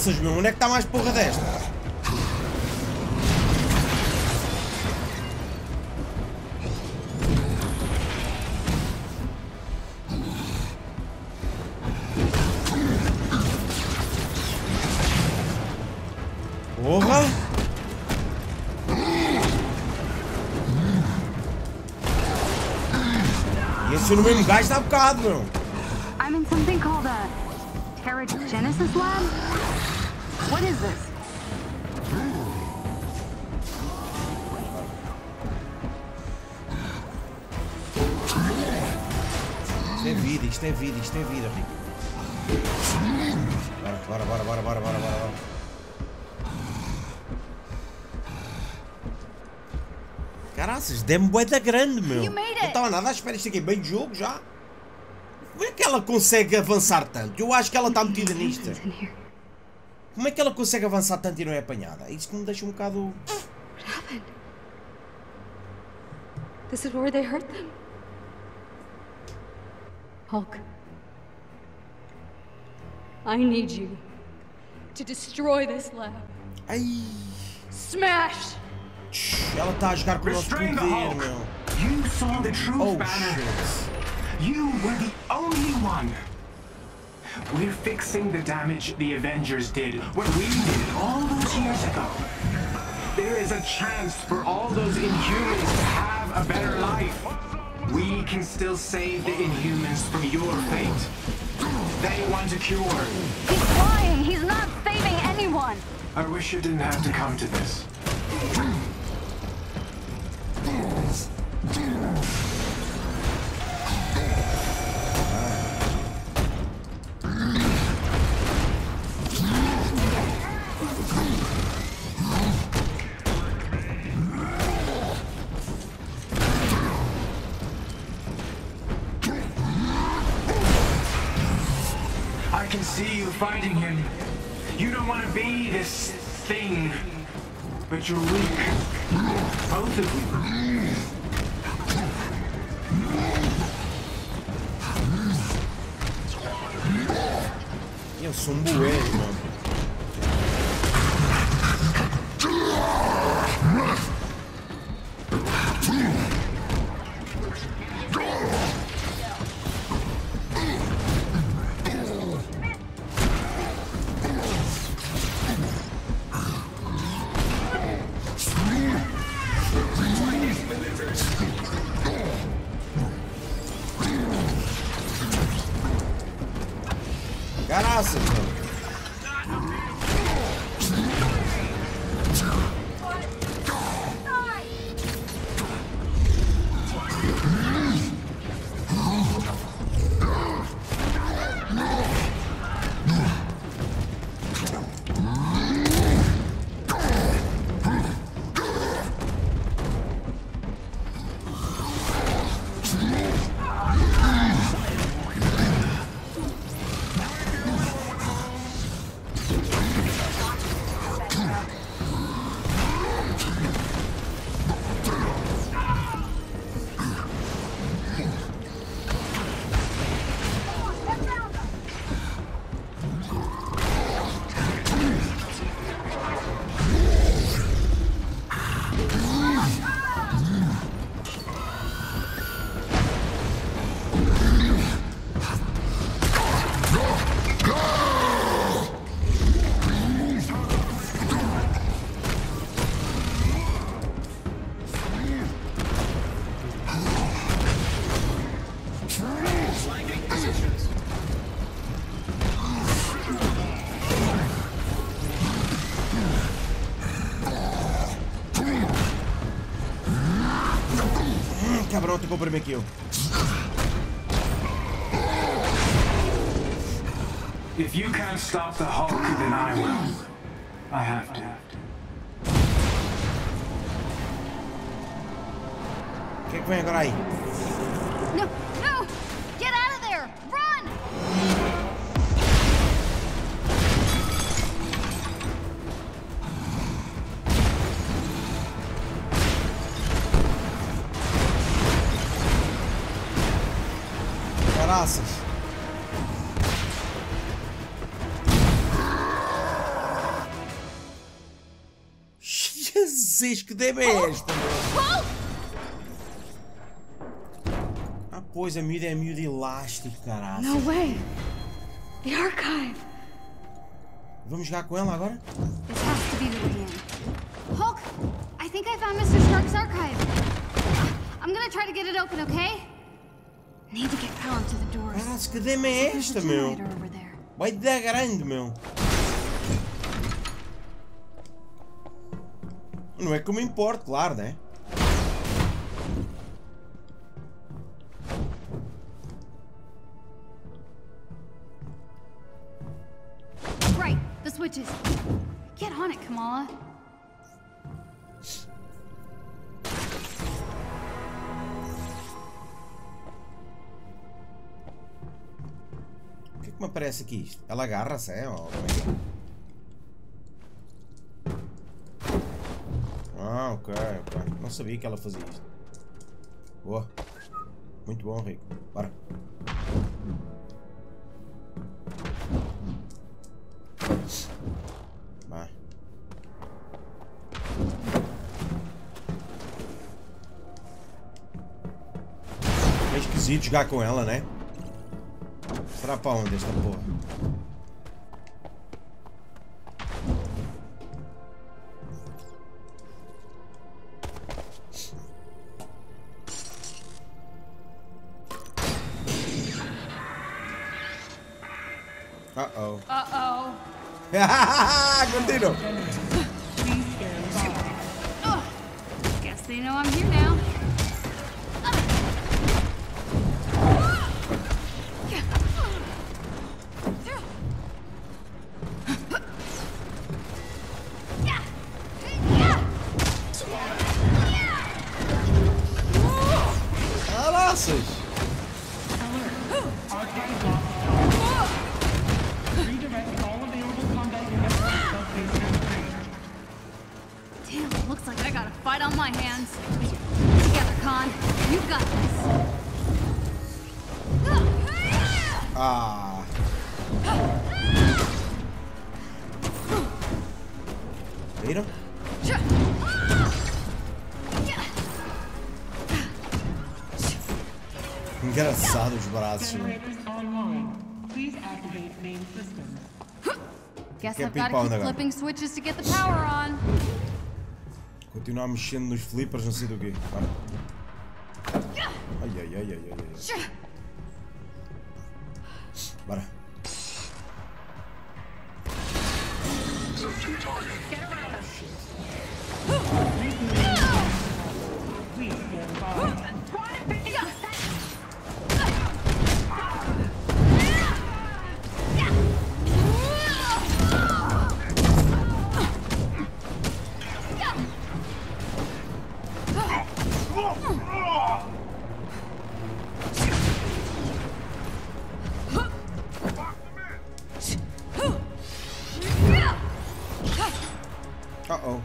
Caraças, meu, onde é que está mais porra desta? Porra! E esse é o mesmo gajo há bocado, meu. I'm in something called a Teragenesis lab? What is this? Isto é vida, Rico. Bora. Caraças, demo bué da grande, meu. Não estava nada à espera, isto aqui é bem de jogo já. Como é que ela consegue avançar tanto? Eu acho que ela está metida nisto. Como é que ela consegue avançar tanto e não é apanhada? É isso que me deixa um bocado... What happened? This is where they hurt them. Hulk. I need you to destroy this lab. Ai. Smash! Ela está a jogar com o nosso poder, meu. You saw the truth, Banner. You were the only one. We're fixing the damage the Avengers did, what we did all those years ago. There is a chance for all those Inhumans to have a better life. We can still save the Inhumans from your fate. They want a cure. He's lying. He's not saving anyone. I wish it didn't have to come to this. I can see you fighting him. You don't want to be this thing, but you're weak. Both of you. Eu sou um bueiro, mano. Caraças, mano. Cabrão, te comprei aqui. If you can't stop the Hulk, then I will. I have to. O que é que vem agora aí? No, no! Get out of there! Run! Caraças. vocês, que deve é esta, meu? Ah, pois, a miúda é miúda elástico, caralho. No way. The archive. Vamos jogar com ela agora? This has to be the way in. Hulk, I think I found Mr. Stark's archive. I'm gonna try to get it open, okay? Need to get power to the doors. Caralho, que dema é esta, meu? Vai dar grande, meu. Não é que eu me importe, claro, né? Right, the switches. Get on it, Kamala. O que me aparece aqui isto? Ela agarra-se, é? Ou... Ah, ok. Não sabia que ela fazia isto. Boa. Muito bom, Rico. Bora. Vai. É esquisito jogar com ela, né? Será para onde esta porra? Uh-oh. Uh-oh. Continue. Guess they know I'm here now. Caraças! Damn, looks like I got a fight on my hands. Together, Khan. You got this. Ah. Viram? Engraçado os braços. Guess I've got to keep flipping switches to get the power on. Continuar mexendo nos flippers, não sei do quê. Ai. Bora. Uh-oh.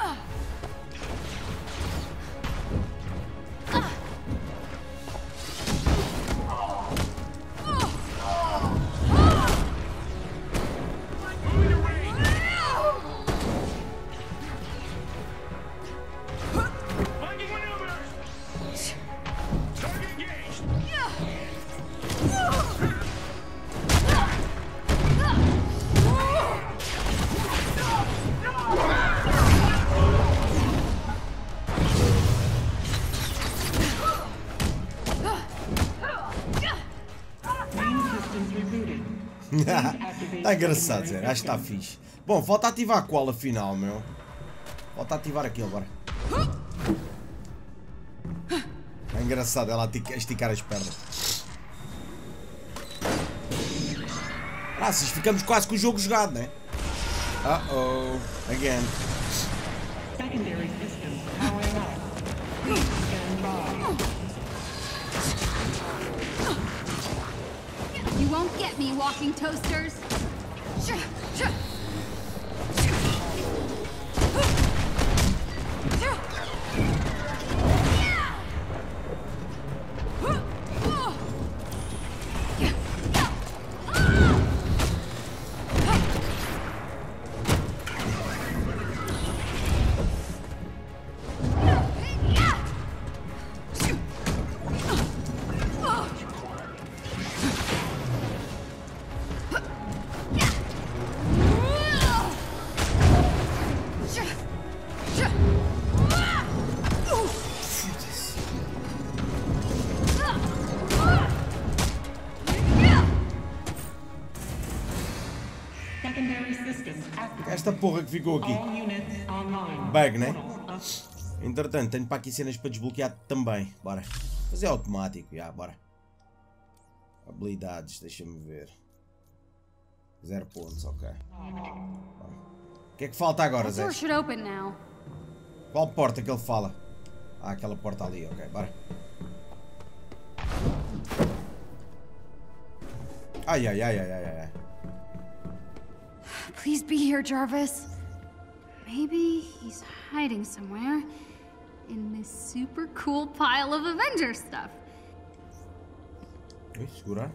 Está engraçado, Zé. Acho que está fixe. Bom, falta ativar qual afinal, meu? Falta ativar aquilo agora. É engraçado ela esticar as pernas. Graças, ficamos quase com o jogo jogado, né? Uh-oh. Again. Secondary system powering up. Please stand by. You won't get me, walking toasters. Esta porra que ficou aqui. Bug, né? Entretanto, tenho para aqui cenas para desbloquear também. Bora. Mas é automático, já, bora. Habilidades, deixa-me ver. 0 pontos, ok. O que é que falta agora, Zé? Qual porta que ele fala? Ah, aquela porta ali, ok, bora. Ai, ai, ai, ai, ai, ai. Please be here, Jarvis. Maybe he's hiding somewhere in this super cool pile of Avengers stuff. Ui, segurar.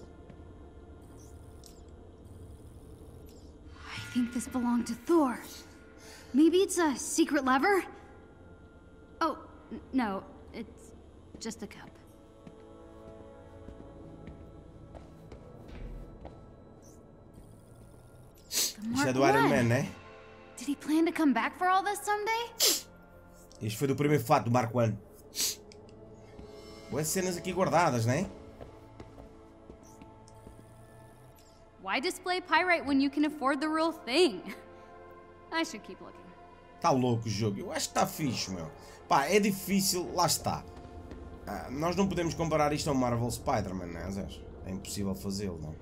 I think this belonged to Thor. Maybe it's a secret lever? Oh, no, it's just a cup. Isto é do Iron Man, né? Did he plan to come back for all this someday? Este foi do primeiro fato do Mark 1. Boas cenas aqui guardadas, né? Why display pyrite when you can afford the real thing? I should keep looking. Tá louco o jogo. Eu acho que tá fixe, meu. Pá, é difícil, lá está. Nós não podemos comparar isto ao Marvel Spider-Man, né, Zé? É impossível fazê-lo, não?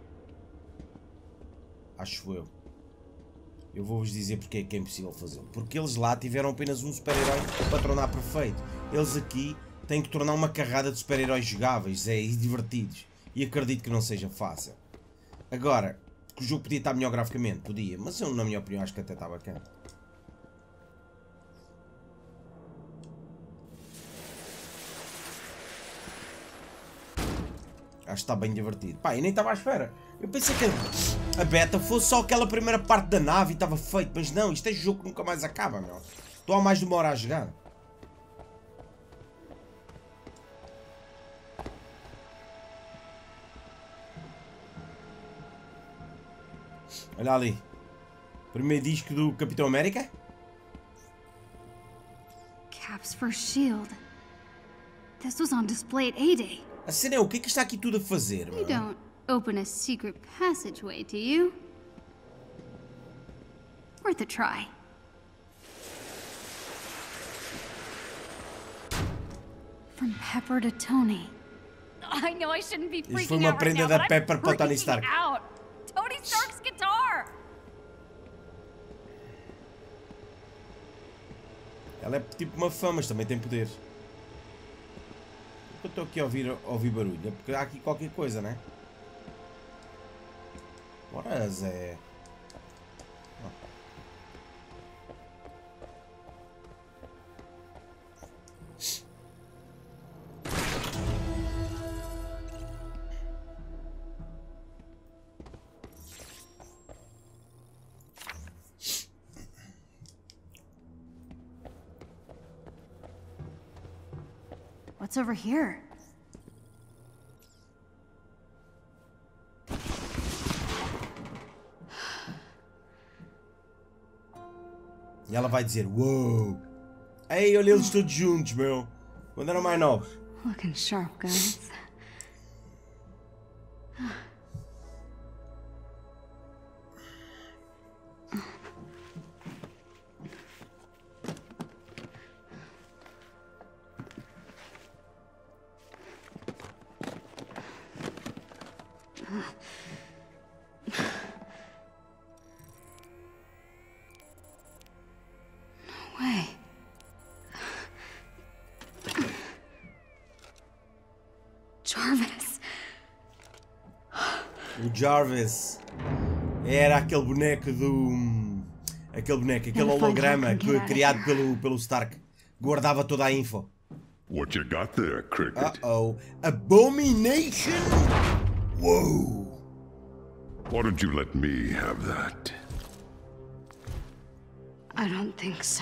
Acho eu. Eu vou-vos dizer porque é que é impossível fazê-lo. Porque eles lá tiveram apenas um super-herói para tornar perfeito. Eles aqui têm que tornar uma carrada de super-heróis jogáveis e divertidos. E acredito que não seja fácil. Agora, que o jogo podia estar melhor graficamente, podia. Mas eu, na minha opinião, acho que até está bacana. Acho que está bem divertido. Pá, e nem estava à espera. Eu pensei que a beta fosse só aquela primeira parte da nave e estava feito. Mas não, isto é jogo que nunca mais acaba, meu. Estou há mais de 1 hora a jogar. Olha ali. Primeiro disco do Capitão América. Cap's first shield. This was on display at A-Day. A cena é o que é que está aqui tudo a fazer, meu? You don't open a secret passageway, do you? Worth a try. From Pepper to Tony. I know I shouldn't be freaking out. Isto foi uma prenda da Pepper para o Tony Stark. Tony Stark's guitar. Ela é tipo uma fã, mas também tem poderes. Eu estou aqui a ouvir barulho, é porque há aqui qualquer coisa, né? Bora, Zé. What's over here? E ela vai dizer, uou! Ei, olha eles todos juntos, meu! Quando eram mais novos. Looking sharp, guys. Jarvis. O Jarvis era aquele boneco do... aquele holograma criado pelo Stark. Guardava toda a info. What you got there, Cricket? Uh-oh. Abomination? Whoa. Why don't you let me have that? I don't think so.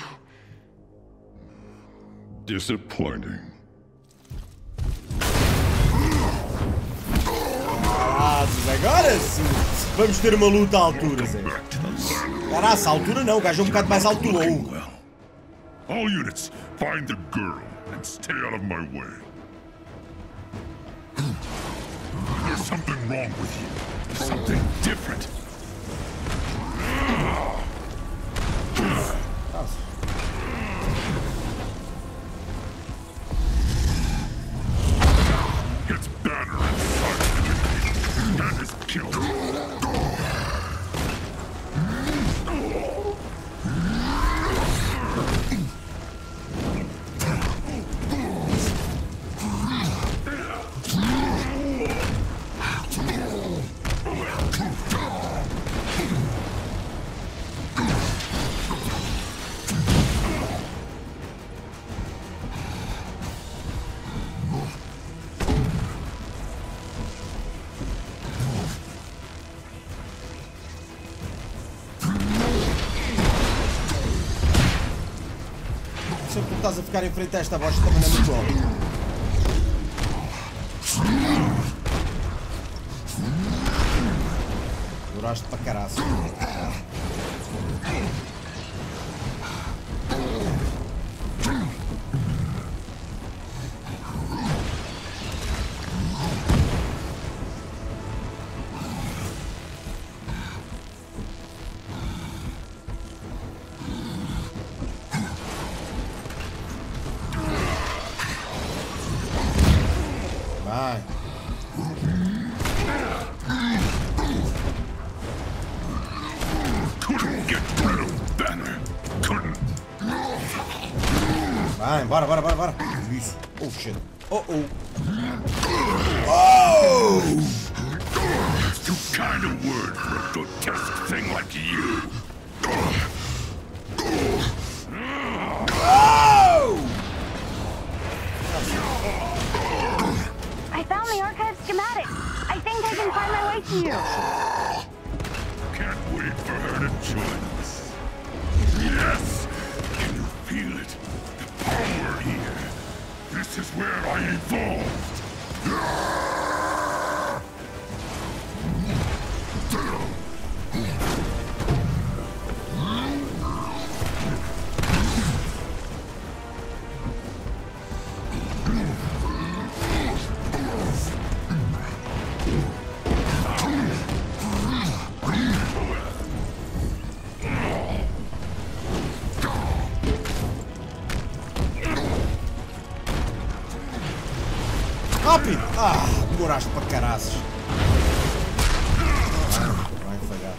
Disappointing. Agora sim. Vamos ter uma luta à altura, Zé. Caraca, à altura não, o gajo é um bocado mais alto que o. All units, find the girl and stay out of my way. There's something wrong with you. Something different. Sempre estás a ficar em frente a esta bosta também não é muito bom. Duraste para caraço. Vai. Vai, bora. Isso. Oh shit. Oh. It's too kind a word for a grotesque thing like you. I found the archive schematic. I think I can find my way to you. Can't wait for her to join us. Yes! Can you feel it? The power here. This is where I evolved. Rápido! Ah, demoraste para caraças. Vai falhar.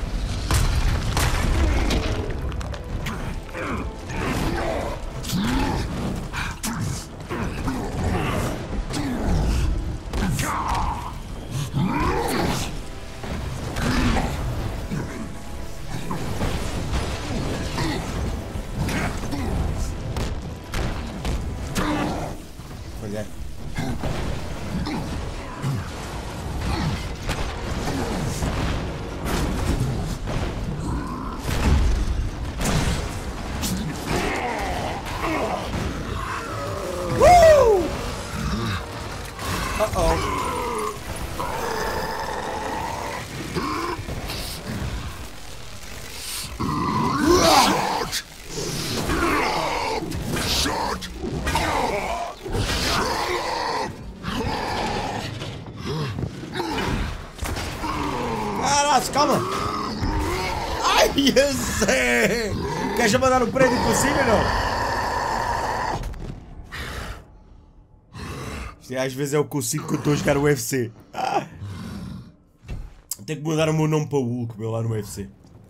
Falhei. Caralho, calma! Ai, eu sei! Queres já mandar um prédio por cima ou não? Isto às vezes é o que eu sinto quando estou a jogar o UFC. Tenho que mudar o meu nome para Hulk, meu, lá no UFC.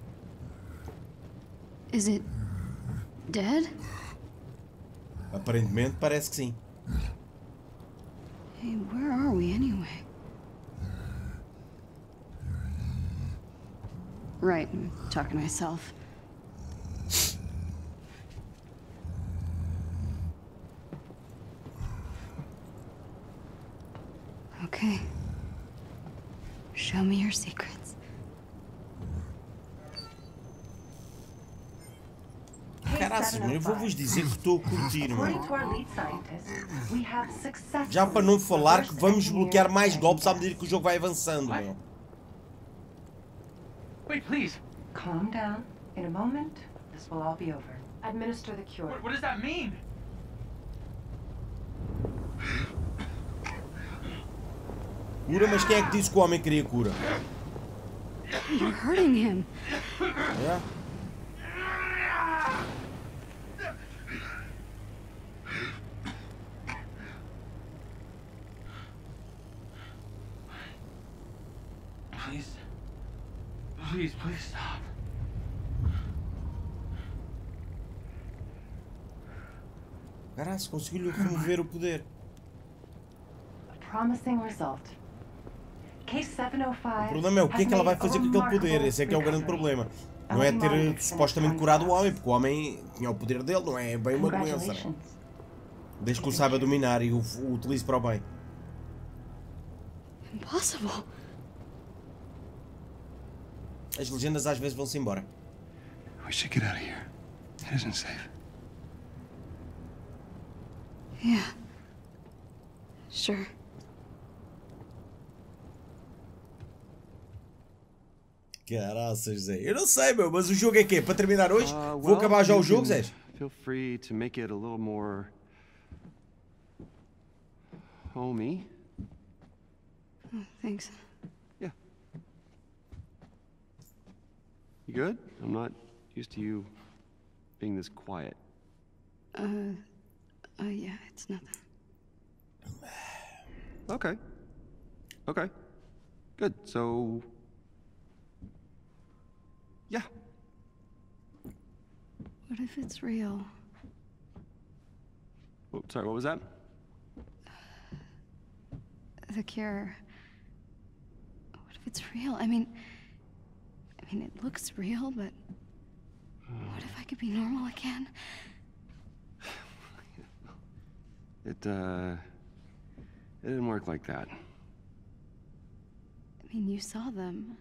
Is it dead? Aparentemente parece que sim. Hey, where are we anyway? Right, I'm talking to myself. Okay. Show me your secrets. Caraças, eu vou-vos dizer que estou a curtir, mano. Já para não falar que vamos bloquear mais golpes à medida que o jogo vai avançando, meu. Wait, please. Calm down. In a moment, this will all be over. Administer the cure. What does that mean? Cura, mas quem é que disse que o homem queria cura? You're hurting him. É? Please. Please stop. Caralho, conseguiu-lhe remover o poder. Promising result. Case 705. O problema é o que é que ela vai fazer com aquele poder. Esse é que é o grande problema. Não é ter supostamente curado o homem, porque o homem tinha o poder dele, não é bem uma doença. Né? Desde que o saiba dominar e o utilize para o bem. Impossible. As legendas às vezes vão-se embora. We should get out of here. It isn't safe. Yeah. Sure. Caraças, Zé. Eu não sei, meu, mas o jogo é quê? Para terminar hoje? Vou acabar já o jogo, Zé? Feel free to make it a little more homey. Oh, thanks. Yeah. You good? I'm not used to you being this quiet. Yeah, it's nothing. Okay. Okay. Good. So, yeah. What if it's real? Oh, sorry, what was that? The cure. What if it's real? I mean, it looks real, but what if I could be normal again? It didn't work like that. I mean, you saw them.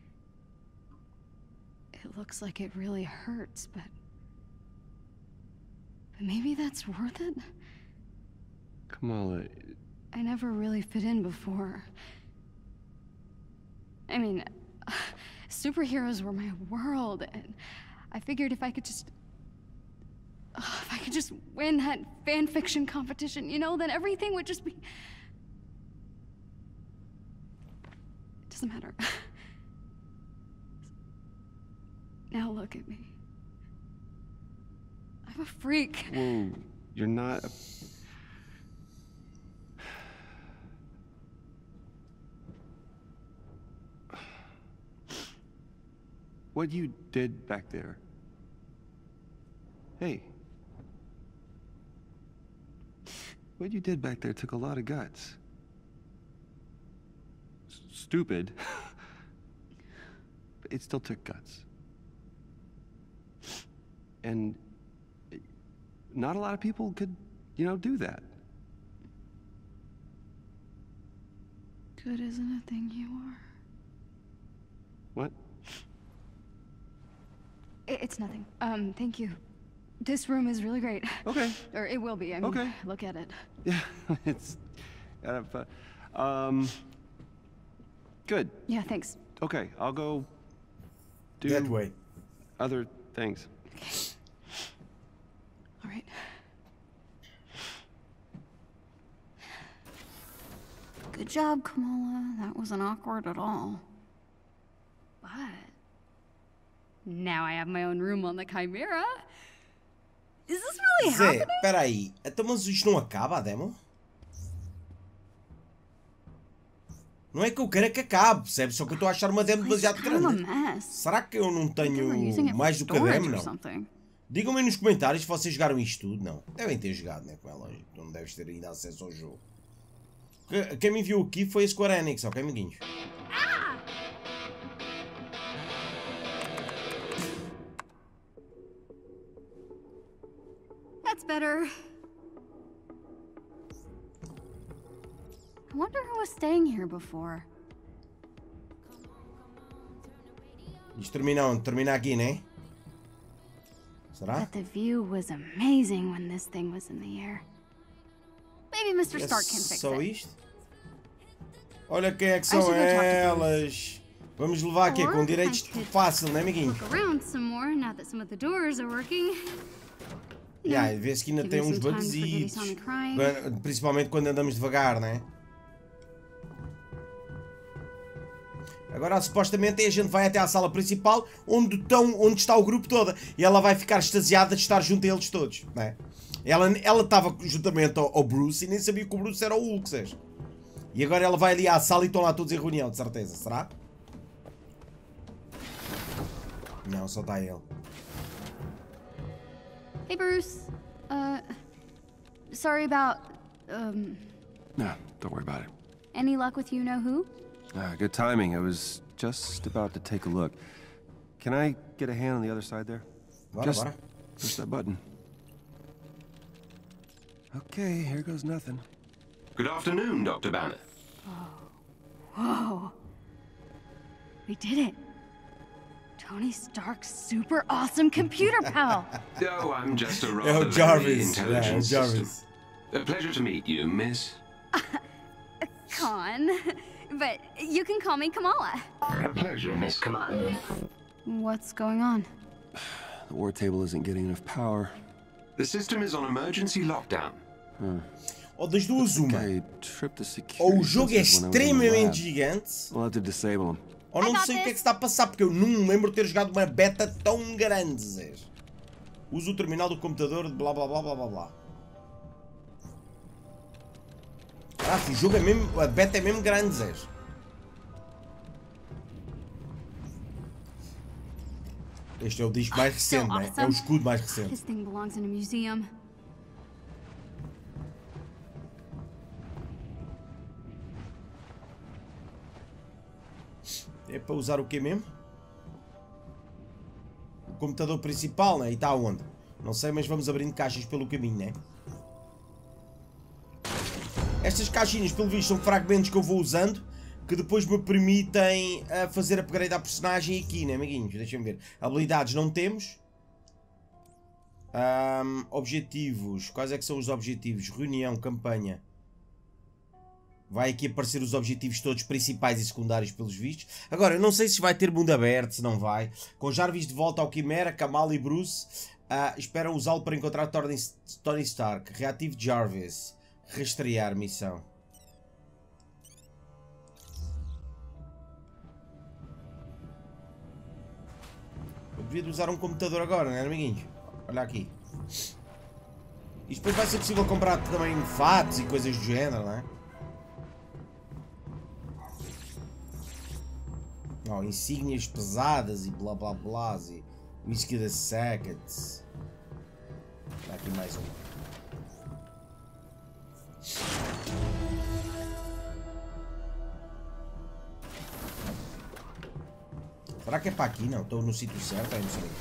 It looks like it really hurts, but maybe that's worth it? Kamala... I never really fit in before. I mean, superheroes were my world, and I figured if I could just win that fan fiction competition, you know, then everything would just be... It doesn't matter. Now look at me. I'm a freak. Whoa, you're not a... What you did back there... Hey. What you did back there took a lot of guts. Stupid. But it still took guts. And not a lot of people could, you know, do that. Good isn't a thing you are. What? It's nothing. Thank you. This room is really great. Okay. Or it will be. I mean, okay. Look at it. Yeah, it's kind of, good. Yeah, thanks. Okay, I'll go do that way. Other things. Okay. All right. Good job, Kamala. That wasn't awkward at all. But now I have my own room on the Chimera. Is this really happening? Zé, peraí. Então, mas isto não acaba, a demo? Não é que eu queira que acabe, percebe? Só que eu estou a achar uma demo demasiado grande. Será que eu não tenho mais do que a demo, não? Digam-me aí nos comentários se vocês jogaram isto tudo. Não. Devem ter jogado, né? Como é lógico. Não deves ter ainda acesso ao jogo. Quem me enviou aqui foi a Square Enix, ok, amiguinhos? That's better. I wonder who was staying here before. Isto termina onde? Termina aqui, né? Será? But the view was amazing when this thing was in the air. Maybe Mr. Stark can fix só it. Isto? Olha quem é que são elas. Vamos levar aqui com direitos fácil, né, amiguinho? Look around some more now that some of the doors are working. Yeah, vê-se que ainda tem uns bugzitos. Principalmente quando andamos devagar, né? Agora, supostamente, a gente vai até à sala principal onde está o grupo todo. E ela vai ficar extasiada de estar junto a eles todos, né? Ela estava juntamente ao Bruce e nem sabia que o Bruce era o Hulk, seja. E agora ela vai ali à sala e estão lá todos em reunião, de certeza. Será? Não, só está ele. Hey, Bruce. Sorry about, No, don't worry about it. any luck with you-know-who? Good timing. I was just about to take a look. Can I get a hand on the other side there? Just push that button. Okay, here goes nothing. Good afternoon, Dr. Banner. Whoa. We did it. Tony Stark's super awesome computer pal. Oh, I'm just a rather Jarvis. intelligent Jarvis. system. A pleasure to meet you, miss. Khan. But you can call me Kamala. A pleasure, Miss Kamala. What's going on? The war table isn't getting enough power. The system is on emergency lockdown. Ou das duas uma. I tripped the security Ou o jogo é sensors when I was in the extremamente lab. gigante. We'll have to disable them. Ou não sei o que é que se está a passar, porque eu não me lembro de ter jogado uma beta tão grande, Zé. Uso o terminal do computador de blá blá blá blá blá blá. O jogo é mesmo, a beta é mesmo grande, Zé. Este é o disco mais recente, So né? awesome. É o escudo mais recente. This thing belongs in a museum. É para usar o quê mesmo? O computador principal, né? E está onde? Não sei, mas vamos abrindo caixas pelo caminho, né? Estas caixinhas, pelo visto, são fragmentos que eu vou usando, que depois me permitem fazer upgrade à personagem aqui, né, amiguinhos? Deixem-me ver. Habilidades não temos. Objetivos. Quais é que são os objetivos? Reunião, campanha. Vai aqui aparecer os objetivos todos principais e secundários pelos vistos. Agora, eu não sei se vai ter mundo aberto, se não vai. Com Jarvis de volta ao Quimera, Kamala e Bruce esperam usá-lo para encontrar Tony Stark. Reative Jarvis. Rastrear missão. Eu devia de usar um computador agora, não é, amiguinhos? Olha aqui. Isto depois vai ser possível comprar também fatos e coisas do género, não é? Oh, insígnias pesadas e blá blá blá e whisky da Sackett. Olha aqui mais um. Será que é para aqui? Não, estou no sítio certo, não sei.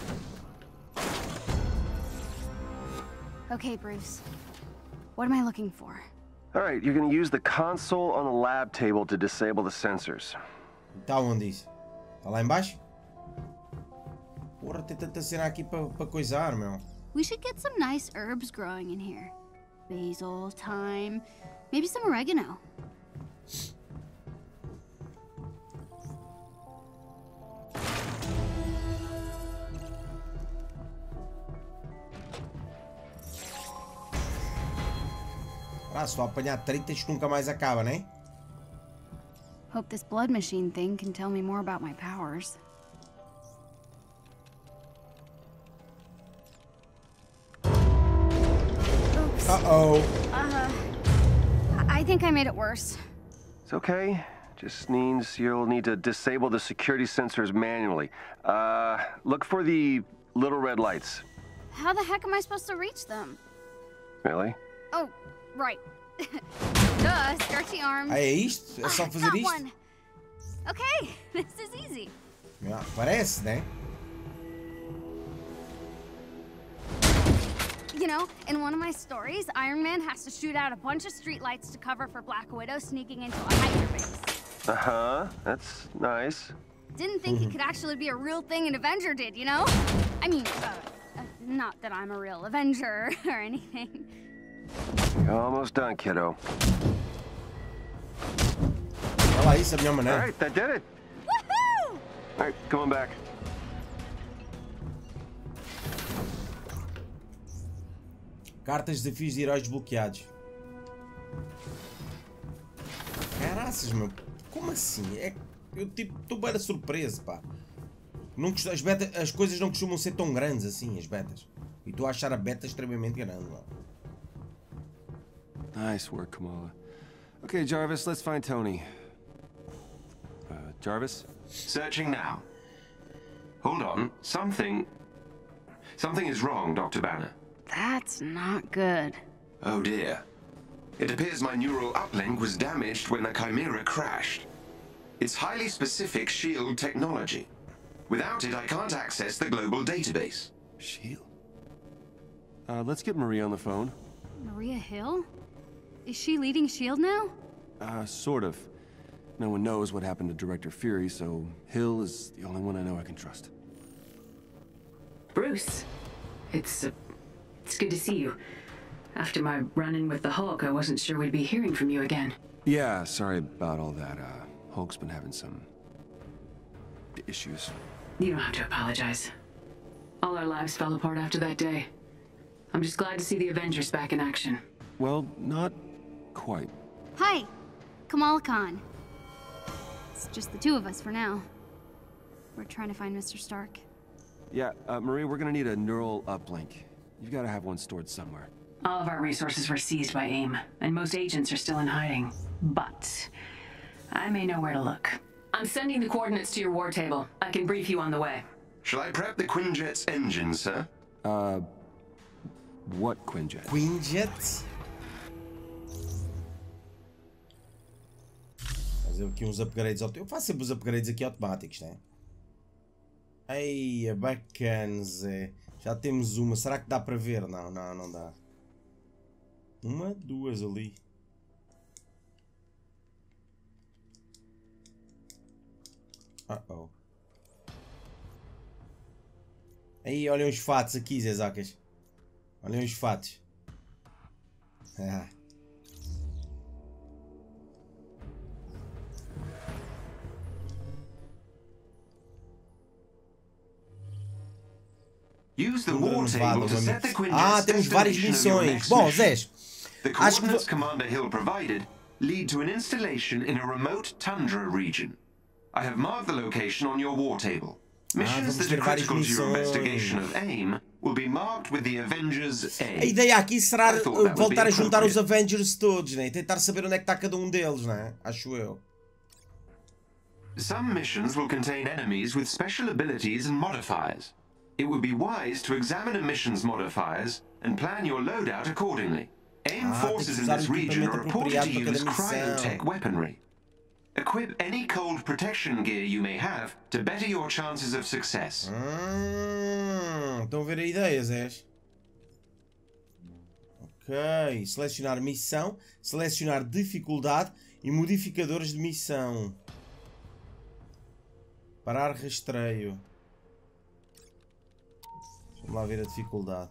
Okay, Bruce. What am I looking for? All right, you're going to use the console on the lab table to disable the sensors. Está onde isso? Está lá embaixo? Porra, tem tanta cena aqui para coisar, meu. We should get some nice herbs growing in here. Basil, thyme, maybe some oregano. Se eu apanhar 30, isto nunca mais acaba, né? Hope this blood machine thing can tell me more about my powers. Oops. Uh-oh. I think I made it worse. It's okay. Just means you'll need to disable the security sensors manually. Look for the little red lights. How the heck am I supposed to reach them? Really? Oh, right. Duh, stretchy arms. É isto? É só fazer isto? One. Okay, this is easy. Parece, né? You know, in one of my stories, Iron Man has to shoot out a bunch of streetlights to cover for Black Widow sneaking into a Hydra base. Uh-huh, that's nice. Didn't think he could actually be a real thing an Avenger did, you know? I mean, not that I'm a real Avenger or anything. You're almost done, kiddo. Olha lá, isso é a melhor maneira. All right, that did it. Woohoo! All right, come on back. Cartas de desafios de heróis desbloqueados. Caraças, meu. Como assim? Eu tipo, estou bem surpreso, pá. Não, as coisas não costumam ser tão grandes assim, as betas. E estou a achar a beta extremamente grande, pá. Nice work, Kamala. Okay, Jarvis, let's find Tony. Jarvis? Searching now. Hold on. Something is wrong, Dr. Banner. That's not good. Oh dear. It appears my neural uplink was damaged when the Chimera crashed. It's highly specific SHIELD technology. Without it, I can't access the global database. SHIELD? Let's get Maria on the phone. Maria Hill? Is she leading SHIELD now? Sort of. No one knows what happened to Director Fury, so Hill is the only one I know I can trust. Bruce, it's good to see you. After my run-in with the Hulk, I wasn't sure we'd be hearing from you again. Yeah, sorry about all that. Hulk's been having some issues. You don't have to apologize. All our lives fell apart after that day. I'm just glad to see the Avengers back in action. Well, not quite. Hi, Kamala Khan. It's just the two of us for now. We're trying to find Mr. Stark. Yeah, Maria, we're gonna need a neural uplink. You've got to have one stored somewhere. All of our resources were seized by AIM, and most agents are still in hiding. But I may know where to look. I'm sending the coordinates to your war table. I can brief you on the way. Shall I prep the Quinjet's engine, sir? What Quinjet? Quinjet? Fazer aqui uns upgrades. Eu faço sempre os upgrades aqui automáticos, né? Ei, bacana, Zé. Já temos uma. Será que dá para ver? Não, não dá. Uma, duas ali. Uh-oh. Aí, olhem os fatos aqui, Zé Zacas. Olhem os fatos. Ah. Use the war table to set the Quinjet's temos várias missões. Bom, Zé, the coordinates Commander Hill provided lead to an installation in a remote tundra region. I have marked the location on your war table. Missions that are critical to your investigation of AIM will be marked with the Avengers A. A ideia aqui será voltar a juntar os Avengers todos, né? E tentar saber onde é que está cada um deles, né? Acho eu. Some missions will contain enemies with special abilities and modifiers. It would be wise to examine a mission's modifiers and plan your loadout accordingly. AIM forces in this region are reported to use cryotech weaponry. Equip any cold protection gear you may have to better your chances of success. Estão a ver a ideia, Zé? Ok. Selecionar missão, selecionar dificuldade e modificadores de missão. Parar rastreio. Vamos lá ver a dificuldade.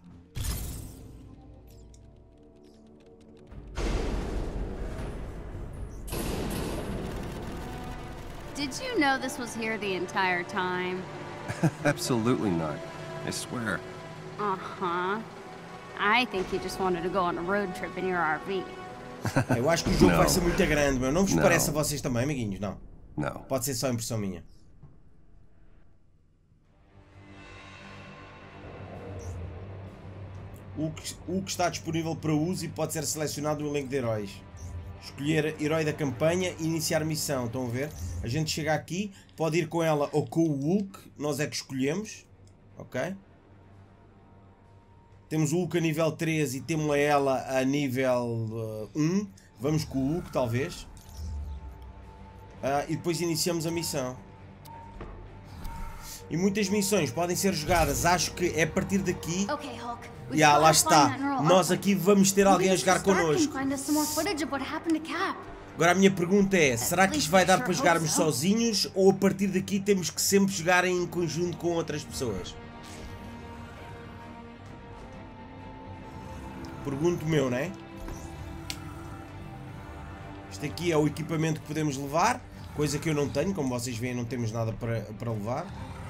Did you know this was here the entire time? Absolutely not. I swear. Uh-huh. I think you just wanted to go on a road trip in your RV. Eu acho que o jogo vai ser muito grande, meu. Não vos parece a vocês também, amiguinhos? Não. Não. Pode ser só impressão minha. O que está disponível para uso e pode ser selecionado no elenco de heróis. Escolher herói da campanha e iniciar missão. Estão a ver? A gente chega aqui, pode ir com ela ou com o Hulk. Nós é que escolhemos. Ok? Temos o Hulk a nível 3 e temos ela a nível 1. Vamos com o Hulk, talvez. E depois iniciamos a missão. E muitas missões podem ser jogadas. Acho que é a partir daqui. Okay, Hulk. Lá está. Nós aqui vamos ter alguém a jogar connosco. Agora a minha pergunta é, será que isto vai dar para jogarmos sozinhos ou a partir daqui temos que sempre jogar em conjunto com outras pessoas? Pergunto meu, não é? Isto aqui é o equipamento que podemos levar, coisa que eu não tenho, como vocês veem não temos nada para levar.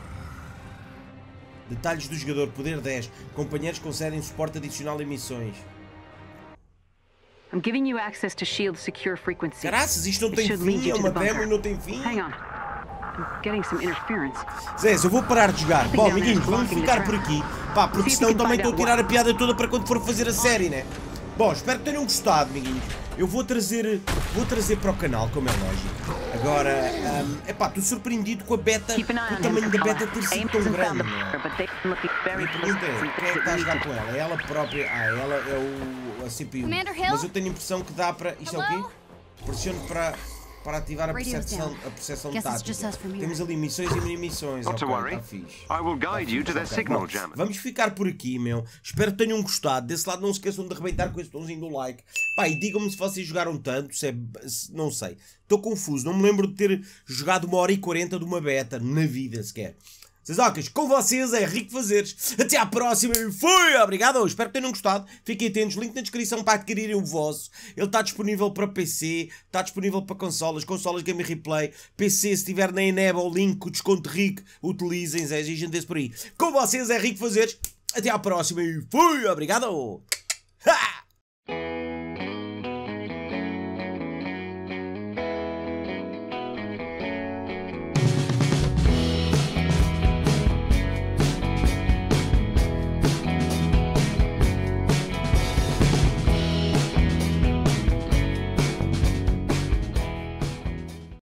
Detalhes do jogador, poder 10. Companheiros concedem suporte adicional em missões. I'm giving you access to SHIELD secure frequency. Caraças, isto não tem fim, é uma demo e não tem fim. Hang on. I'm getting some interference. Zé, eu vou parar de jogar. Bom, amiguinhos, vamos ficar por aqui. Pá, porque senão também estou a tirar a piada toda para quando for fazer a série, né? Bom, espero que tenham gostado, amiguinhos. Eu vou trazer para o canal, como é lógico. Agora, epá, estou surpreendido com a beta, com o tamanho da beta ter sido tão grande. Minha pergunta é, quem é que está a jogar com ela? É ela própria? Ah, ela é a CPU. Mas eu tenho a impressão que dá para... Isto é o quê? Pressione para ativar a percepção tática. Temos ali missões e mini-missões. Ok, está fixe. Vamos ficar por aqui, meu. Espero que tenham gostado. Desse lado não se esqueçam de arrebentar com esse botãozinho do like. Pá, e digam-me se vocês jogaram tanto, não sei. Estou confuso. Não me lembro de ter jogado 1h40 de uma beta na vida sequer. Sazocas, com vocês é rico fazeres. Até à próxima e fui! Obrigado! Espero que tenham gostado. Fiquem atentos, link na descrição para adquirirem o vosso. Ele está disponível para PC, está disponível para consolas Game Replay, PC, se estiver na Enable, link com o desconto RIC, utilizem, Zé, e gente desse por aí. Com vocês é rico fazeres. Até à próxima e fui! Obrigado!